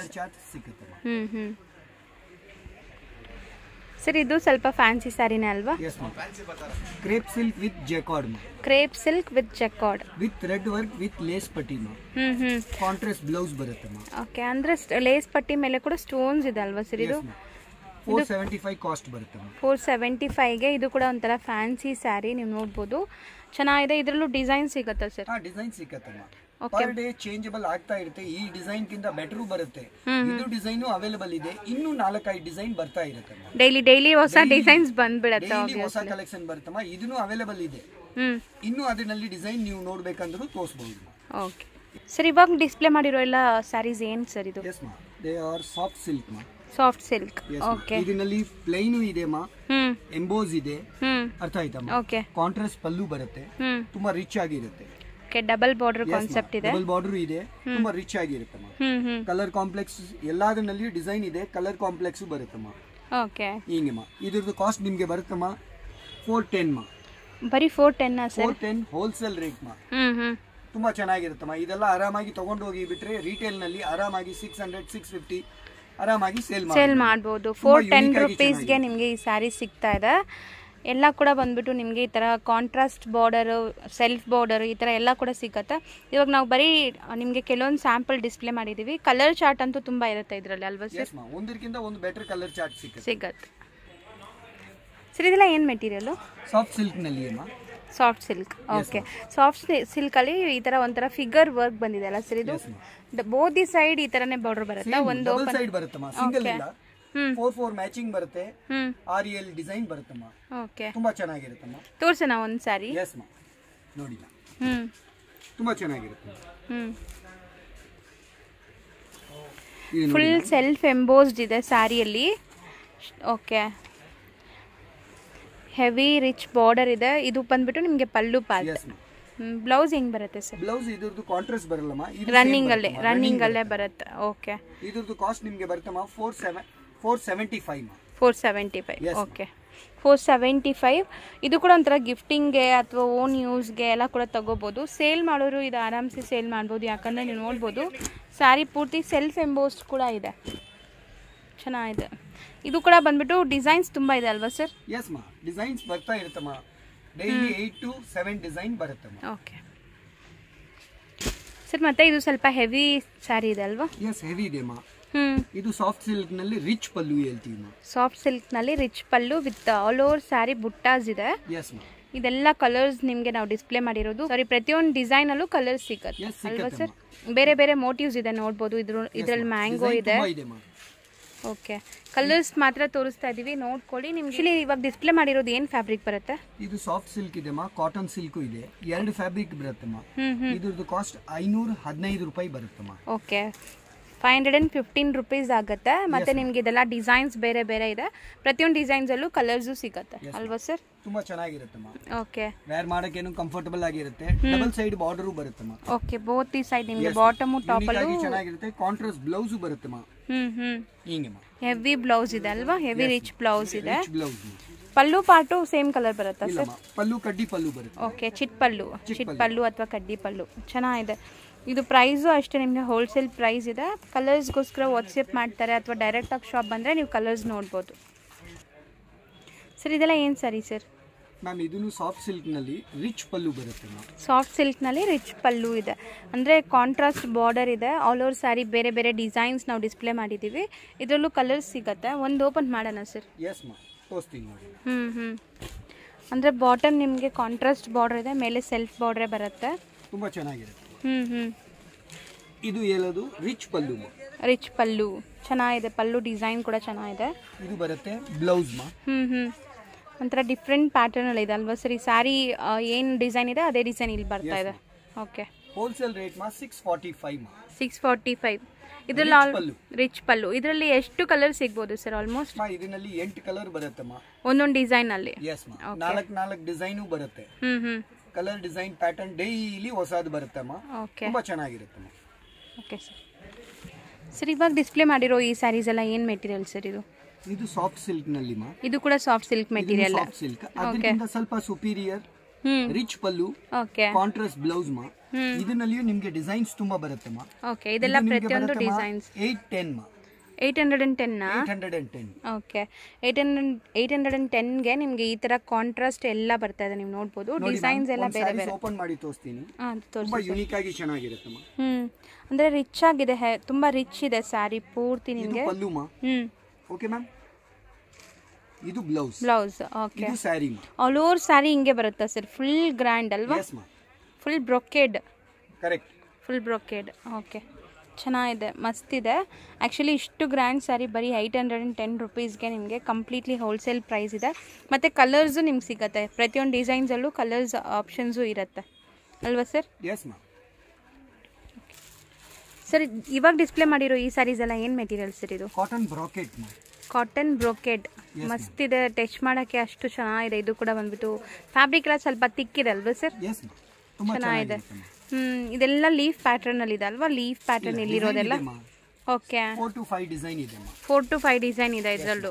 ಸರ್, ಇದು ಸ್ವಲ್ಪ ಫ್ಯಾನ್ಸಿ ಸ್ಯಾರಿನೇ ಅಲ್ವಾ? Crepe silk with jacquard. Crepe silk with jacquard with red work with lace ಪಟ್ಟಿ. ಕಾಂಟ್ರಾಸ್ಟ್ ಬ್ಲೌಸ್ ಬರುತ್ತೆ. ಓಕೆ, ಅಂದ್ರೆ ಲೇಸ್ ಪಟ್ಟಿ ಮೇಲೆ ಕೂಡ ಸ್ಟೋನ್ಸ್ ಇದೆ ಅಲ್ವಾ ಸರ್? ಇದು 475 ಕಾಸ್ಟ್ ಬರುತ್ತೆ. 475ಗೆ ಇದು ಕೂಡ ಒಂಥರ ಫ್ಯಾನ್ಸಿ ಸ್ಯಾರಿ, ನೀವು ನೋಡ್ಬೋದು. ಚೆನ್ನಾಗಿದೆ. ಇದರಲ್ಲೂ ಡಿಸೈನ್ ಸಿಗುತ್ತೆ ಸರ್? ಡಿಸೈನ್ ಸಿಗುತ್ತೆ. ಪರ್ ಡೇ ಚೇಂಜಬಲ್ ಆಗ್ತಾ ಇರುತ್ತೆ. ಈ ಡಿಸೈನ್ ಕಿಂತ ಬೆಟರ್ ಬರುತ್ತೆ. ಇದು ಡಿಸೈನ್ ಅವೈಲೇಬಲ್ ಇದೆ. ಇನ್ನು 4-5 ಡಿಸೈನ್ ಬರ್ತಾ ಇರುತ್ತೆ. ಡೈಲಿ ಹೊಸ ಡಿಸೈನ್ಸ್ ಬಂದ್ಬಿಡುತ್ತೆ. ಹೊಸ ಕಲೆಕ್ಷನ್ ಬರುತ್ತಮ್ಮ. ಇದನ್ನು ಅವೈಲೇಬಲ್ ಇದೆ. ಇನ್ನು ಅದರಲ್ಲಿ ಡಿಸೈನ್ ನೀವು ನೋಡ್ಬೇಕಂದ್ರೂ ತೋರಿಸಬಹುದು. ಓಕೆ ಸರ್, ಇವಾಗ ಡಿಸ್ಪ್ಲೇ ಮಾಡಿರೋ ಎಲ್ಲ ಸ್ಯಾರೀಸ್ ಏನು ಸರ್ ಇದು? ಎಸ್ ಮಾ, ದೇ ಆರ್ ಸಾಫ್ಟ್ ಸಿಲ್ಕ್ ಮಾ. Soft silk. ಓಕೆ, ಇದರಲ್ಲಿ ಪ್ಲೈನ್ ಇದೆ ಮಾ, ಎಂಬೋಸ್ ಇದೆ. ಅರ್ಥ ಆಯ್ತಾ? ಓಕೆ, ಕಾಂಟ್ರಾಸ್ಟ್ ಪಲ್ಲು ಬರುತ್ತೆ, ತುಂಬಾ ರಿಚ್ ಆಗಿರುತ್ತೆ. ಓಕೆ, ಡಬಲ್ ಬಾರ್ಡರ್ ಕಾನ್ಸೆಪ್ಟ್ ಇದೆ. ಡಬಲ್ ಬಾರ್ಡರ್ ಇದೆ, ತುಂಬಾ ರಿಚ್ ಆಗಿರುತ್ತೆ ಮಾ. ಕಲರ್ ಕಾಂಪ್ಲೆಕ್ಸ್ ಎಲ್ಲದರಲ್ಲಿ ಡಿಸೈನ್ ಇದೆ, ಕಲರ್ ಕಾಂಪ್ಲೆಕ್ಸ್ ಬರುತ್ತೆ ಮಾ. ಓಕೆ, ಹಿಂಗೆ ಮಾ. ಇದ್ರದ್ದು ಕಾಸ್ಟ್ ನಿಮಗೆ ಬರುತ್ತೆ ಮಾ 410 ಮಾ. ಬರೀ 410 ಸರ್? 410 ಹೋಲ್ಸೇಲ್ ರೇಟ್ ಮಾ. ತುಂಬಾ ಚೆನ್ನಾಗಿರುತ್ತಮ್ಮ. ಇದೆಲ್ಲ ಆರಾಮಾಗಿ ತಗೊಂಡು ಹೋಗಿ ಬಿಟ್ರೆ ರಿಟೇಲ್ ನಲ್ಲಿ ಆರಾಮಾಗಿ 600 650 ಆರಾಮಾಗಿ ಸೇಲ್ ಮಾಡ್ಬೋದು. 410 ರುಪೀಸ್ಗೆ ನಿಮಗೆ ಈ ಸ್ಯಾರಿ ಸಿಗ್ತಾ ಇದೆ. ಎಲ್ಲ ಕೂಡ ಬಂದ್ಬಿಟ್ಟು ನಿಮಗೆ ಈ ಥರ ಕಾಂಟ್ರಾಸ್ಟ್ ಬಾರ್ಡರು, ಸೆಲ್ಫ್ ಬಾರ್ಡರ್, ಈ ಥರ ಎಲ್ಲ ಕೂಡ ಸಿಗುತ್ತೆ. ಇವಾಗ ನಾವು ಬರೀ ನಿಮಗೆ ಕೆಲವೊಂದು ಸ್ಯಾಂಪಲ್ ಡಿಸ್ಪ್ಲೇ ಮಾಡಿದ್ದೀವಿ. ಕಲರ್ ಚಾರ್ಟ್ ಅಂತೂ ತುಂಬ ಇರುತ್ತೆ ಇದರಲ್ಲಿ ಅಲ್ವಾ ಸರ್? ಒಂದಕ್ಕಿಂತ ಒಂದು ಬೆಟರ್ ಕಲರ್ ಚಾರ್ಟ್ ಸಿಗುತ್ತೆ ಸರ್. ಇದೆಲ್ಲ ಏನು ಮೆಟೀರಿಯಲು? ಸಾಫ್ಟ್ ಸಿಲ್ಕ್ ನಲ್ಲಿ ಸಾಫ್ಟ್ ಸಿಲ್ಕ್. ಓಕೆ, ಸಾಫ್ಟ್ ಸಿಲ್ಕಲ್ಲಿ ಈ ಥರ ಒಂಥರ ಫಿಗರ್ ವರ್ಕ್ ಬಂದಿದೆ ಅಲ್ಲ ಸರ್? ಇದು ಬೋತ್ ದಿ ಸೈಡ್ ಈ ಥರನೇ ಬಾರ್ಡರ್ ಬರುತ್ತೆ. ಒಂದು ಓಪನ್ ಸೈಡ್ ಬರುತ್ತಮ್ಮ, ಸಿಂಗಲ್ ಇಲ್ಲ. 4 ಮ್ಯಾಚಿಂಗ್ ಬರುತ್ತೆ. ಆರಿಯಲ್ ಡಿಸೈನ್ ಬರುತ್ತಮ್ಮ. ಓಕೆ, ತುಂಬಾ ಚೆನ್ನಾಗಿರುತ್ತಮ್ಮ. ತೋರ್ಸೋಣ ಒಂದು ಸಾರಿ? ಎಸ್ ಮಾ, ನೋಡಿ. ತುಂಬಾ ಚೆನ್ನಾಗಿರುತ್ತೆ. ಫುಲ್ ಸೆಲ್ಫ್ ಎಂಬೋಸ್ಡ್ ಇದೆ ಸ್ಯಾರಿಯಲ್ಲಿ. ಓಕೆ, ಹೆವಿ ರಿಚ್ ಬಾರ್ಡರ್ ಇದೆ. ಇದು ಬಂದ್ಬಿಟ್ಟು ನಿಮಗೆ ಪಲ್ಲು ಪಾರ್ಟ್. ಬ್ಲೌಸ್ ಹೆಂಗ್ ಬರುತ್ತೆ ಸರ್? ಬ್ಲೌಸ್ ಇದ್ರದ್ದು ಕಾಂಟ್ರಾಸ್ಟ್ ಬರಲ್ಲಮ್ಮ, ರನ್ನಿಂಗ್ ಅಲ್ಲೇ ಬರುತ್ತೆ. ಓಕೆ, ಇದ್ರದ್ದು ಕಾಸ್ಟ್ ನಿಮಗೆ ಬರುತ್ತಮ್ಮ 475 475. ಓಕೆ, 475. ಇದು ಕೂಡ ಒಂಥರ ಗಿಫ್ಟಿಂಗ್ಗೆ ಅಥವಾ ಓನ್ ಯೂಸ್ಗೆ ಎಲ್ಲ ಕೂಡ ತಗೋಬೋದು. ಸೇಲ್ ಮಾಡೋರು ಇದು ಆರಾಮ್ಸೆ ಸೇಲ್ ಮಾಡ್ಬೋದು. ಯಾಕಂದರೆ ನೀವು ನೋಡ್ಬೋದು ಸ್ಯಾರಿ ಪೂರ್ತಿ ಸೆಲ್ಫ್ ಎಂಬೋಸ್ಡ್ ಕೂಡ ಇದೆ, ಚೆನ್ನಾಗಿದೆ. ಇದು ಕೂಡ ಬಂದ್ಬಿಟ್ಟು ಡಿಸೈನ್ಸ್ ತುಂಬ ಇದೆ ಅಲ್ವಾ ಸರ್? ಎಸ್ ಮಾ, ಡಿಸೈನ್ಸ್ ಬರ್ತಾ ಇರುತ್ತಮ್ಮ. ಡೈಲಿ 8 to 7 ಡಿಸೈನ್ ಬರುತ್ತೆ. ಓಕೆ ಸರ್, ಮತ್ತೆ ಇದು ಸ್ವಲ್ಪ ಹೆವಿ ಸ್ಯಾರಿ ಇದೆ ಅಲ್ವಾ? ಎಸ್, ಹೆವಿ ಇದೆ ಮಾ. ಇದು ಸಾಫ್ಟ್ ಸಿಲ್ಕ್ ನಲ್ಲಿ ರಿಚ್ ಪಲ್ಲು ಹೇಳ್ತೀವಿ ಮಾ. ಸಾಫ್ಟ್ ಸಿಲ್ಕ್ ನಲ್ಲಿ rich pallu with all over saree ಬುಟ್ಟಾಸ್ ಇದೆ. ಎಸ್ ಮಾ. ಇದೆಲ್ಲ ಕಲರ್ಸ್ ನಿಮಗೆ ನಾವು ಡಿಸ್ಪ್ಲೇ ಮಾಡಿರೋದು. ಸಾರಿ, ಪ್ರತಿಯೊಂದು ಡಿಸೈನ್ ಅಲ್ಲೂ ಕಲರ್ಸ್ ಸಿಗುತ್ತೆ ಅಲ್ವಾ ಸರ್? ಬೇರೆ ಬೇರೆ ಮೋಟಿವ್ಸ್ ಇದೆ ನೋಡ್ಬೋದು. ಇದ್ರಲ್ಲಿ ಮ್ಯಾಂಗೋ ಇದೆ. ಓಕೆ, ಕಲರ್ಸ್ ಮಾತ್ರ ತೋರಿಸ್ತಾ ಇದೀವಿ, ನೋಡ್ಕೊಳ್ಳಿ. ನಿಮ್ಗೆ ಇವಾಗ ಡಿಸ್ಪ್ಲೇ ಮಾಡಿರೋದು ಏನ್ ಫ್ಯಾಬ್ರಿಕ್ ಬರುತ್ತೆ? ಇದು ಸಾಫ್ಟ್ ಸಿಲ್ಕ್ ಇದೆ ಮಾ, ಕಾಟನ್ ಸಿಲ್ಕ್ ಇದೆ, 2 ಫ್ಯಾಬ್ರಿಕ್ ಬರುತ್ತೆ ಮಾ. ಇದ್ರದ್ದು ಕಾಸ್ಟ್ 515 ರೂಪಾಯಿ ಬರುತ್ತೆ ಮಾ. ಓಕೆ, 515 ರುಪೀಸ್ ಆಗುತ್ತೆ. ಮತ್ತೆ ನಿಮ್ಗೆ ಇದೆಲ್ಲ ಡಿಸೈನ್ಸ್ ಬೇರೆ ಬೇರೆ ಇದೆ. ಪ್ರತಿಯೊಂದು ಡಿಸೈನ್ಸ್ ಅಲ್ಲೂ ಕಲರ್ಸ್ ಸಿಗುತ್ತೆ ಅಲ್ವಾ ಸರ್? ತುಂಬಾ ಚೆನ್ನಾಗಿರುತ್ತೆ ಮಾ. ಓಕೆ, ವೇರ್ ಮಾಡಕ್ಕೆ ಕಂಫರ್ಟಬಲ್ ಆಗಿರುತ್ತೆ. ಡಬಲ್ ಸೈಡ್ ಬಾರ್ಡರ್ ಬರುತ್ತೆ ಮಾ. ಓಕೆ, ಬೋತ್ ಈ ಸೈಡ್ ನಿಮಗೆ ಬಾಟಮ್ ಟಾಪ್ ಅಲ್ಲೂ ಚೆನ್ನಾಗಿರುತ್ತೆ. ಕಾಂಟ್ರಾಸ್ಟ್ ಬ್ಲೌಸ್ ಬರುತ್ತೆ ಮಾ. ಹಿಂಗೆ ಮಾ. ಹೆವಿ ಬ್ಲೌಸ್ ಇದೆ ಅಲ್ವಾ? ಹೆವಿ ರಿಚ್ ಬ್ಲೌಸ್ ಇದೆ. Blouse pallu part same colour ಬರುತ್ತಾ ಸರ್? ಪಲ್ಲು ಕಡ್ಡಿ ಪಲ್ಲು ಬರುತ್ತೆ. ಓಕೆ, ಚಿಟ್ ಪಲ್ಲು ಅಥವಾ ಕಡ್ಡಿ ಪಲ್ಲು ಚೆನ್ನಾಗಿದೆ. ಇದು ಪ್ರೈಸು ಅಷ್ಟೇ, ನಿಮಗೆ ಹೋಲ್ಸೇಲ್ ಪ್ರೈಸ್ ಇದೆ. ಕಲರ್ಸ್ಗೋಸ್ಕರ ವಾಟ್ಸಪ್ ಮಾಡ್ತಾರೆ ಅಥವಾ ಡೈರೆಕ್ಟಾಗಿ ಶಾಪ್ ಬಂದರೆ ನೀವು ಕಲರ್ಸ್ ನೋಡ್ಬೋದು ಸರ್. ಇದೆಲ್ಲ ಏನು ಸರಿ ಸರ್? ಮ್ಯಾಮ್, ಇದನ್ನು ಸಾಫ್ಟ್ ಸಿಲ್ಕ್ನಲ್ಲಿ ರಿಚ್ ಪಲ್ಲು ಬರುತ್ತೆ ಮ್ಯಾಮ್. ಸಾಫ್ಟ್ ಸಿಲ್ಕ್ನಲ್ಲಿ ರಿಚ್ ಪಲ್ಲು ಇದೆ, ಅಂದರೆ ಕಾಂಟ್ರಾಸ್ಟ್ ಬಾರ್ಡರ್ ಇದೆ. ಆಲ್ ಓವರ್ ಸ್ಯಾರಿ ಬೇರೆ ಬೇರೆ ಡಿಸೈನ್ಸ್ ನಾವು ಡಿಸ್ಪ್ಲೇ ಮಾಡಿದ್ದೀವಿ. ಇದರಲ್ಲೂ ಕಲರ್ಸ್ ಸಿಗುತ್ತೆ. ಒಂದು ಓಪನ್ ಮಾಡೋಣ ಸರ್? ಎಸ್ ಮ್ಯಾಮ್, ತೋರಿಸ್ತೀನಿ ನೋಡಿ. ಅಂದರೆ ಬಾಟಮ್ ನಿಮಗೆ ಕಾಂಟ್ರಾಸ್ಟ್ ಬಾರ್ಡರ್ ಇದೆ, ಮೇಲೆ ಸೆಲ್ಫ್ ಬಾರ್ಡ್ರೇ ಬರುತ್ತೆ. ತುಂಬ ಚೆನ್ನಾಗಿರುತ್ತೆ. ಇದು ಹೇಳೋದು ರಿಚ್ ಪಲ್ಲು. ರಿಚ್ ಪಲ್ಲು ಚೆನ್ನಾಗಿದೆ. ಪಲ್ಲು ಡಿಸೈನ್ ಕೂಡ ಚೆನ್ನಾಗಿದೆ. ಇದು ಬರುತ್ತೆ ಬ್ಲೌಸ್ ಮಾ. ಒಂಥರ ಡಿಫ್ರೆಂಟ್ ಪ್ಯಾಟರ್ನ್ ಅಲ್ಲಿ ಇದೆ ಅಲ್ವಾ ಸರ್? ಈ ಸ್ಯಾರಿ ಏನು ಡಿಸೈನ್ ಇದೆ ಅದೇ ಡಿಸೈನ್ ಇಲ್ಲಿ ಬರ್ತಾ ಇದೆ. ಓಕೆ, ಹೋಲ್ಸೇಲ್ ರೇಟ್ ಮಾ 645 ಮಾ. 645. ಇದರಲ್ಲಿ ರಿಚ್ ಪಲ್ಲು. ಇದರಲ್ಲಿ ಎಷ್ಟು ಕಲರ್ ಸಿಗ್ಬೋದು ಸರ್? ಆಲ್ಮೋಸ್ಟ್ ಇದರಲ್ಲಿ 8 ಕಲರ್ ಬರುತ್ತೆ ಮಾ, ಒಂದೊಂದು ಡಿಸೈನ್ ಅಲ್ಲಿ. ಎಸ್ ಮಾ. 4 ಡಿಸೈನು ಬರುತ್ತೆ. ಕಲರ್ ಡಿಸೈನ್ ಪ್ಯಾಟರ್ನ್ ಡೈಲಿ ಹೊಸದು ಬರುತ್ತೆ ಮಾ. ತುಂಬಾ ಚೆನ್ನಾಗಿರುತ್ತೆ ಮಾ. Okay sir. ಸರ್, ಇವಾಗ ಡಿಸ್ಪ್ಲೇ ಮಾಡಿರೋ ಈ ಸ್ಯಾರೀಸ್ ಎಲ್ಲ ಏನು ಮೆಟೀರಿಯಲ್ ಸರ್ ಇದು? ಇದು ಸಾಫ್ಟ್ ಸಿಲ್ಕ್ ನಲ್ಲಿ ಮಾ. ಇದು ಕೂಡ soft silk material. Soft silk, ಅದಕ್ಕಿಂತ ಸ್ವಲ್ಪ superior. Rich pallu, contrast blouse ಮಾ. ಇದರಲ್ಲಿಯೂ ನಿಮಗೆ ಡಿಸೈನ್ಸ್ ತುಂಬಾ ಬರುತ್ತೆ ಮಾ. ಓಕೆ, ಇದೆಲ್ಲ ಪ್ರತಿಯೊಂದು ಡಿಸೈನ್ಸ್ 810 ಮಾ. 810 ನಾ? 810. ಓಕೆ, 810ಗೆ ನಿಮಗೆ ಈ ತರ ಕಾಂಟ್ರಾಸ್ಟ್ ಎಲ್ಲ ಬರ್ತಾ ಇದೆ, ನೀವು ನೋಡ್ಬೋದು. ಡಿಸೈನ್ಸ್ ಎಲ್ಲ ಬೇರೆ ಬೇರೆ. ಓಪನ್ ಮಾಡಿ ತೋರಿಸ್ತೀನಿ. ತುಂಬಾ ಯೂನಿಕ್ ಆಗಿ ಚೆನ್ನಾಗಿರುತ್ತೆ ಮಾ. ಅಂದ್ರೆ ರಿಚ್ ಆಗಿದೆ, ತುಂಬಾ ರಿಚ್ ಇದೆ ಸ್ಯಾರಿ ಪೂರ್ತಿ ನಿಮಗೆ. ಪಲ್ಲು ಮಾ. ಓಕೆ ಮ್ಯಾಮ್, ಇದು ಬ್ಲೌಸ್. ಓಕೆ, ಇದು ಸ್ಯಾರಿ ಮಾ. ಆಲ್ ಓವರ್ ಸ್ಯಾರಿ ಹಿಂಗೆ ಬರುತ್ತಾ ಸರ್? ಫುಲ್ ಗ್ರ್ಯಾಂಡ್ ಅಲ್ವಾ? ಎಸ್ ಮಾ. Full brocade. Correct, full brocade. Okay, ಚೆನ್ನಾಗಿದೆ, ಮಸ್ತಿದೆ. ಆ್ಯಕ್ಚುಲಿ ಇಷ್ಟು ಗ್ರ್ಯಾಂಡ್ ಸ್ಯಾರಿ ಬರೀ 810 ರುಪೀಸ್ಗೆ ನಿಮಗೆ ಕಂಪ್ಲೀಟ್ಲಿ ಹೋಲ್ಸೇಲ್ ಪ್ರೈಸ್ ಇದೆ. ಮತ್ತು ಕಲರ್ಸು ನಿಮ್ಗೆ ಸಿಗುತ್ತೆ. ಪ್ರತಿಯೊಂದು ಡಿಸೈನ್ಸಲ್ಲೂ ಕಲರ್ಸ್ ಆಪ್ಷನ್ಸು ಇರುತ್ತೆ ಅಲ್ವಾ ಸರ್? Yes ma'am. ಸರ್, ಇವಾಗ ಡಿಸ್ಪ್ಲೇ ಮಾಡಿರೋ ಈ ಸ್ಯಾರೀಸ್ ಎಲ್ಲ ಏನು ಮೆಟೀರಿಯಲ್ ಸರ್ ಇದು? Cotton brocade. ಕಾಟನ್ ಬ್ರೋಕೆಡ್ ಮಸ್ತಿದೆ, ಟಚ್ ಮಾಡೋಕ್ಕೆ ಅಷ್ಟು ಚೆನ್ನಾಗಿದೆ. ಇದು ಕೂಡ ಬಂದ್ಬಿಟ್ಟು ಫ್ಯಾಬ್ರಿಕ್ ಎಲ್ಲ ಸ್ವಲ್ಪ ತಿಕ್ಕಿದೆ ಅಲ್ವಾ ಸರ್? ಚೆನ್ನಾಗಿದೆ. ಇದೆಲ್ಲ ಲೀಫ್ ಪ್ಯಾಟರ್ನ್ ಅಲ್ಲಿ ಇದೆ ಅಲ್ವಾ? ಲೀಫ್ ಪ್ಯಾಟರ್ನ್ ಇಲ್ಲಿರೋದೆಲ್ಲ. ಓಕೆ, 4 to 5 ಡಿಸೈನ್ ಇದೆ. 4 to 5 ಡಿಸೈನ್ ಇದೆ ಇದರಲ್ಲೂ.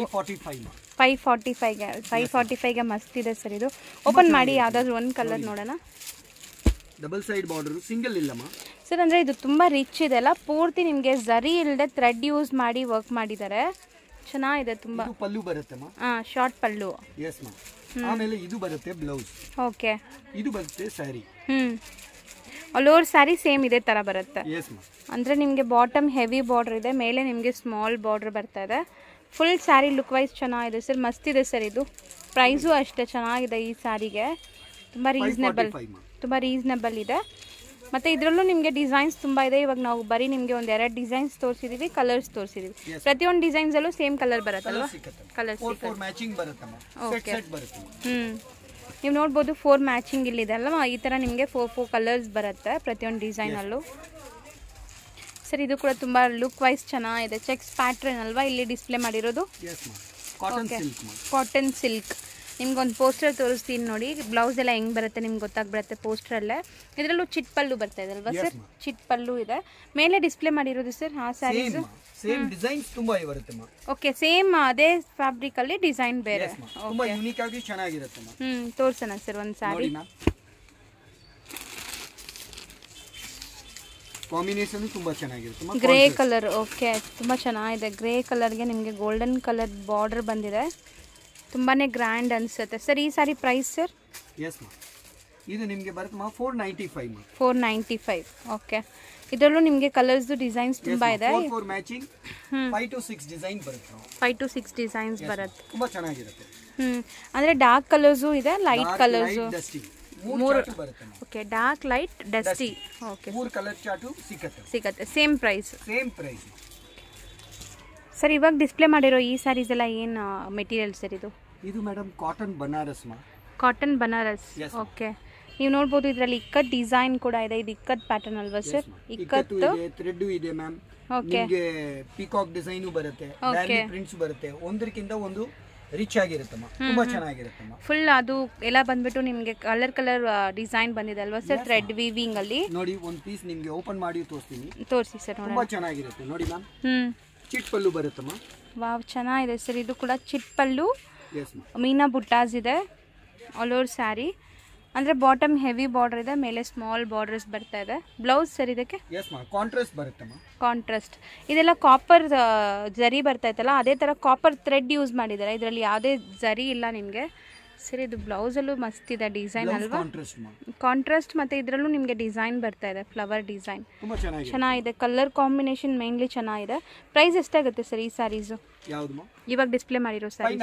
545ಗೆ ಮಸ್ತ್ ಇದೆ ಸರ್ ಇದು. ಓಪನ್ ಮಾಡಿ ಯಾವ್ದಾದ್ರು ಒಂದು ಕಲರ್ ನೋಡೋಣ. ಡಬಲ್ ಸೈಡ್ ಬಾರ್ಡರ್, ಸಿಂಗಲ್ ಇಲ್ಲಮ್ಮ ಸರ್. ಅಂದ್ರೆ ಇದು ತುಂಬಾ ರಿಚ್ ಇದೆ ಅಲ್ಲ, ಪೂರ್ತಿ ನಿಮಗೆ ಜರಿ ಇಲ್ಲದೆ ಥ್ರೆಡ್ ಯೂಸ್ ಮಾಡಿ ವರ್ಕ್ ಮಾಡಿದ್ದಾರೆ. ಚೆನ್ನಾಗಿದೆ ತುಂಬಾ. ಇದು ಪಲ್ಲು ಬರುತ್ತೆಮ್ಮ. ಶಾರ್ಟ್ ಪಲ್ಲು. ಎಸ್ ಮಾ. ಆಮೇಲೆ ಇದು ಬರುತ್ತೆ ಬ್ಲೌಸ್. ಓಕೆ, ಇದು ಬರುತ್ತೆ saree. All over saree same ಇದೇ ತರ ಬರುತ್ತೆ. ಎಸ್ ಮಾ. ಅಂದ್ರೆ ನಿಮಗೆ ಬಾಟಮ್ ಹೆವಿ ಬಾರ್ಡರ್ ಇದೆ, ಮೇಲೆ ನಿಮಗೆ ಸ್ಮಾಲ್ ಬಾರ್ಡರ್ ಬರ್ತಾ ಇದೆ. ಫುಲ್ ಸ್ಯಾರಿ ಲುಕ್ ವೈಸ್ ಚೆನ್ನಾಗಿದೆ ಸರ್, ಮಸ್ತ್ ಇದೆ ಸರ್ ಇದು. ಪ್ರೈಸು ಅಷ್ಟೇ ಚೆನ್ನಾಗಿದೆ ಈ ಸ್ಯಾರಿಗೆ, ತುಂಬ ರೀಸನೇಬಲ್ ಇದೆ. ಮತ್ತು ಇದರಲ್ಲೂ ನಿಮಗೆ ಡಿಸೈನ್ಸ್ ತುಂಬ ಇದೆ. ಇವಾಗ ನಾವು ಬರೀ ನಿಮಗೆ ಒಂದು 2 ಡಿಸೈನ್ಸ್ ತೋರಿಸಿದ್ದೀವಿ, ಕಲರ್ಸ್ ತೋರಿಸಿದ್ದೀವಿ. ಪ್ರತಿಯೊಂದು ಡಿಸೈನ್ಸಲ್ಲೂ ಸೇಮ್ ಕಲರ್ ಬರುತ್ತಲ್ವ? Colour okay. ನೀವು ನೋಡ್ಬೋದು 4 ಮ್ಯಾಚಿಂಗ್ ಇಲ್ಲಿದೆ ಅಲ್ವಾ? ಈ ಥರ ನಿಮಗೆ 4 ಕಲರ್ಸ್ ಬರುತ್ತೆ ಪ್ರತಿಯೊಂದು ಡಿಸೈನಲ್ಲೂ. ಸರ್, ಇದು ಕೂಡ ತುಂಬ ಲುಕ್ ವೈಸ್ ಚೆನ್ನಾಗಿದೆ. ಚೆಕ್ಸ್ ಪ್ಯಾಟ್ರನ್ ಅಲ್ವಾ ಇಲ್ಲಿ ಡಿಸ್ಪ್ಲೇ ಮಾಡಿರೋದು? Cotton silk. ನಿಮ್ಗೊಂದು ಪೋಸ್ಟರ್ ತೋರಿಸ್ತೀನಿ ನೋಡಿ, ಬ್ಲೌಸ್ ಎಲ್ಲ ಹೆಂಗೆ ಬರುತ್ತೆ ನಿಮ್ಗೆ ಗೊತ್ತಾಗ್ಬಿಡುತ್ತೆ ಪೋಸ್ಟರಲ್ಲೇ. ಇದರಲ್ಲೂ ಚಿಟ್ ಪಲ್ಲು ಬರ್ತಾ ಇದೆ ಅಲ್ವಾ ಸರ್? ಚಿಟ್ ಪಲ್ಲು ಇದೆ. ಮೇಲೆ ಡಿಸ್ಪ್ಲೇ ಮಾಡಿರೋದು ಸರ್ ಆ ಸ್ಯಾರೀಸ್ ಸೇಮ್ ಡಿಸೈನ್ಸ್ ತುಂಬಾ ಬರುತ್ತೆ ಮಾ. ಓಕೆ, ಸೇಮ್ ಅದೇ ಫ್ಯಾಬ್ರಿಕ್ ಅಲ್ಲಿ ಡಿಸೈನ್ ಬೇರೆ. ತುಂಬಾ ಯೂನಿಕ್ ಆಗಿ ಚೆನ್ನಾಗಿರುತ್ತೆ ಮಾ. ತೋರಿಸೋಣ ಸರ್ ಒಂದು ಸ್ಯಾರಿ. ಕಾಂಬಿನೇಷನ್ ತುಂಬಾ ಚೆನ್ನಾಗಿರುತ್ತೆ ಮಾ. Grey colour. ಓಕೆ, ತುಂಬಾ ಚೆನ್ನಾಗಿದೆ. ಗ್ರೇ ಕಲರ್ಗೆ ನಿಮಗೆ ಗೋಲ್ಡನ್ ಕಲರ್ ಬಾರ್ಡರ್ ಬಂದಿದೆ, ತುಂಬಾನೇ ಗ್ರ್ಯಾಂಡ್ ಅನ್ಸುತ್ತೆ ಸರ್. ಈ ಸಾರಿ ಪ್ರೈಸ್ ಸರ್? ಎಸ್ ಮಾ, ಇದು ನಿಮಗೆ ಬರುತ್ತೆ ಮಾ 495 ಮಾ. 495. ಓಕೆ, ಇದರಲ್ಲೂ ನಿಮಗೆ ಕಲರ್ಸ್ ಡಿಸೈನ್ಸ್ ತುಂಬಾ ಇದೆ. 4 ಮ್ಯಾಚಿಂಗ್ 5 to 6 ಡಿಸೈನ್ ಬರುತ್ತೆ. 5 to 6 ಡಿಸೈನ್ಸ್ ಬರುತ್ತೆ. ತುಂಬಾ ಚೆನ್ನಾಗಿರುತ್ತೆ. ಅಂದ್ರೆ ಡಾರ್ಕ್ ಕಲರ್ಸ್ ಇದೆ, ಲೈಟ್ ಕಲರ್ಸ್, ಡಸ್ಟಿ ಮೂರು ಬರುತ್ತೆ. Okay, dark, light, dusty. Okay, 3 colour chart ಸಿಗುತ್ತೆ. Same price. ಸರ್, ಇವಾಗ ಡಿಸ್ಪ್ಲೇ ಮಾಡಿರೋ ಈ ಸ್ಯಾರೀಸ್ ಎಲ್ಲ ಏನು ಮೆಟೀರಿಯಲ್ ಸರ್ ಇದು? ಇದು ಮೇಡಮ್ ಕಾಟನ್ ಬನಾರಸ್ ಮಾ. ಕಾಟನ್ ಬನಾರಸ್. ಓಕೆ, ನೀವು ನೋಡ್ಬೋದು ಇದರಲ್ಲಿ ಇಕ್ಕತ್ ಡಿಸೈನ್ ಕೂಡ ಇದೆ. ಇದು ಇಕ್ಕತ್ ಪ್ಯಾಟರ್ನ್ ಅಲ್ವಾ ಸರ್? ಇಕ್ಕತ್ತು ಇದೆ, ಥ್ರೆಡ್ ಇದೆ ಮ್ಯಾಮ್. ನಿಮಗೆ ಪೀಕಾಕ್ ಡಿಸೈನ್ ಬರುತ್ತೆ, ವ್ಯಾಲಿ ಪ್ರಿಂಟ್ಸ್ ಬರುತ್ತೆ. ಒಂದಕ್ಕಿಂತ ಒಂದು ರಿಚ್ ಆಗಿರುತ್ತಮ್ಮ, ತುಂಬಾ ಚೆನ್ನಾಗಿರುತ್ತಮ್ಮ. ಫುಲ್ ಅದು ಎಲ್ಲ ಬಂದ್ಬಿಟ್ಟು ನಿಮಗೆ ಕಲರ್ ಡಿಸೈನ್ ಬಂದಿದೆ ಅಲ್ವಾ ಸರ್? ಥ್ರೆಡ್ ವೀವಿಂಗ್ ಅಲ್ಲಿ ನೋಡಿ, ಒಂದು ಪೀಸ್ ನಿಮಗೆ ಓಪನ್ ಮಾಡಿ ತೋರಿಸ್ತೀನಿ. ತೋರಿಸಿ ಸರ್. ತುಂಬಾ ಚೆನ್ನಾಗಿರುತ್ತೆ ನೋಡಿ ಮ್ಯಾಮ್. ಚಿಟ್ ಪಲ್ಲು ಬರುತ್ತಮ್ಮ. ವಾವ್, ಚೆನ್ನಾಗಿದೆ ಸರ್. ಇದು ಕೂಡ ಚಿಟ್ ಪಲ್ಲು, ಎಸ್ ಮ್ಯಾಮ್. ಮೀನಾ ಬುಟ್ಟಾಸ್ ಇದೆ ಆಲ್ ಓವರ್ ಸ್ಯಾರಿ. ಅಂದರೆ ಬಾಟಮ್ ಹೆವಿ ಬಾರ್ಡರ್ ಇದೆ, ಮೇಲೆ ಸ್ಮಾಲ್ ಬಾರ್ಡರ್ಸ್ ಬರ್ತಾ ಇದೆ. ಬ್ಲೌಸ್ ಸರ್ ಇದಕ್ಕೆ? ಎಸ್ ಮಾ, ಕಾಂಟ್ರಾಸ್ಟ್ ಬರುತ್ತಮ್ಮ. ಕಾಂಟ್ರಾಸ್ಟ್. ಇದೆಲ್ಲ ಕಾಪರ್ ಜರಿ ಬರ್ತಾ ಇತ್ತಲ್ಲ, ಅದೇ ಥರ ಕಾಪರ್ ಥ್ರೆಡ್ ಯೂಸ್ ಮಾಡಿದ್ದಾರೆ. ಇದರಲ್ಲಿ ಯಾವುದೇ ಜರಿ ಇಲ್ಲ ನಿಮಗೆ. ಸರ್, ಇದು ಬ್ಲೌಸಲ್ಲೂ ಮಸ್ತ್ ಇದೆ ಡಿಸೈನ್ ಅಲ್ವಾ? ಕಾಂಟ್ರಾಸ್ಟ್ ಮತ್ತು ಇದರಲ್ಲೂ ನಿಮಗೆ ಡಿಸೈನ್ ಬರ್ತಾ ಇದೆ, ಫ್ಲವರ್ ಡಿಸೈನ್. ಚೆನ್ನಾಗಿದೆ. ಕಲರ್ ಕಾಂಬಿನೇಷನ್ ಮೇನ್ಲಿ ಚೆನ್ನಾಗಿದೆ. ಪ್ರೈಸ್ ಎಷ್ಟಾಗುತ್ತೆ ಸರ್ ಈ ಸ್ಯಾರೀಸು? ಇವಾಗ ಡಿಸ್ಪ್ಲೇ ಮಾಡಿರೋ ಸ್ಯಾರಿ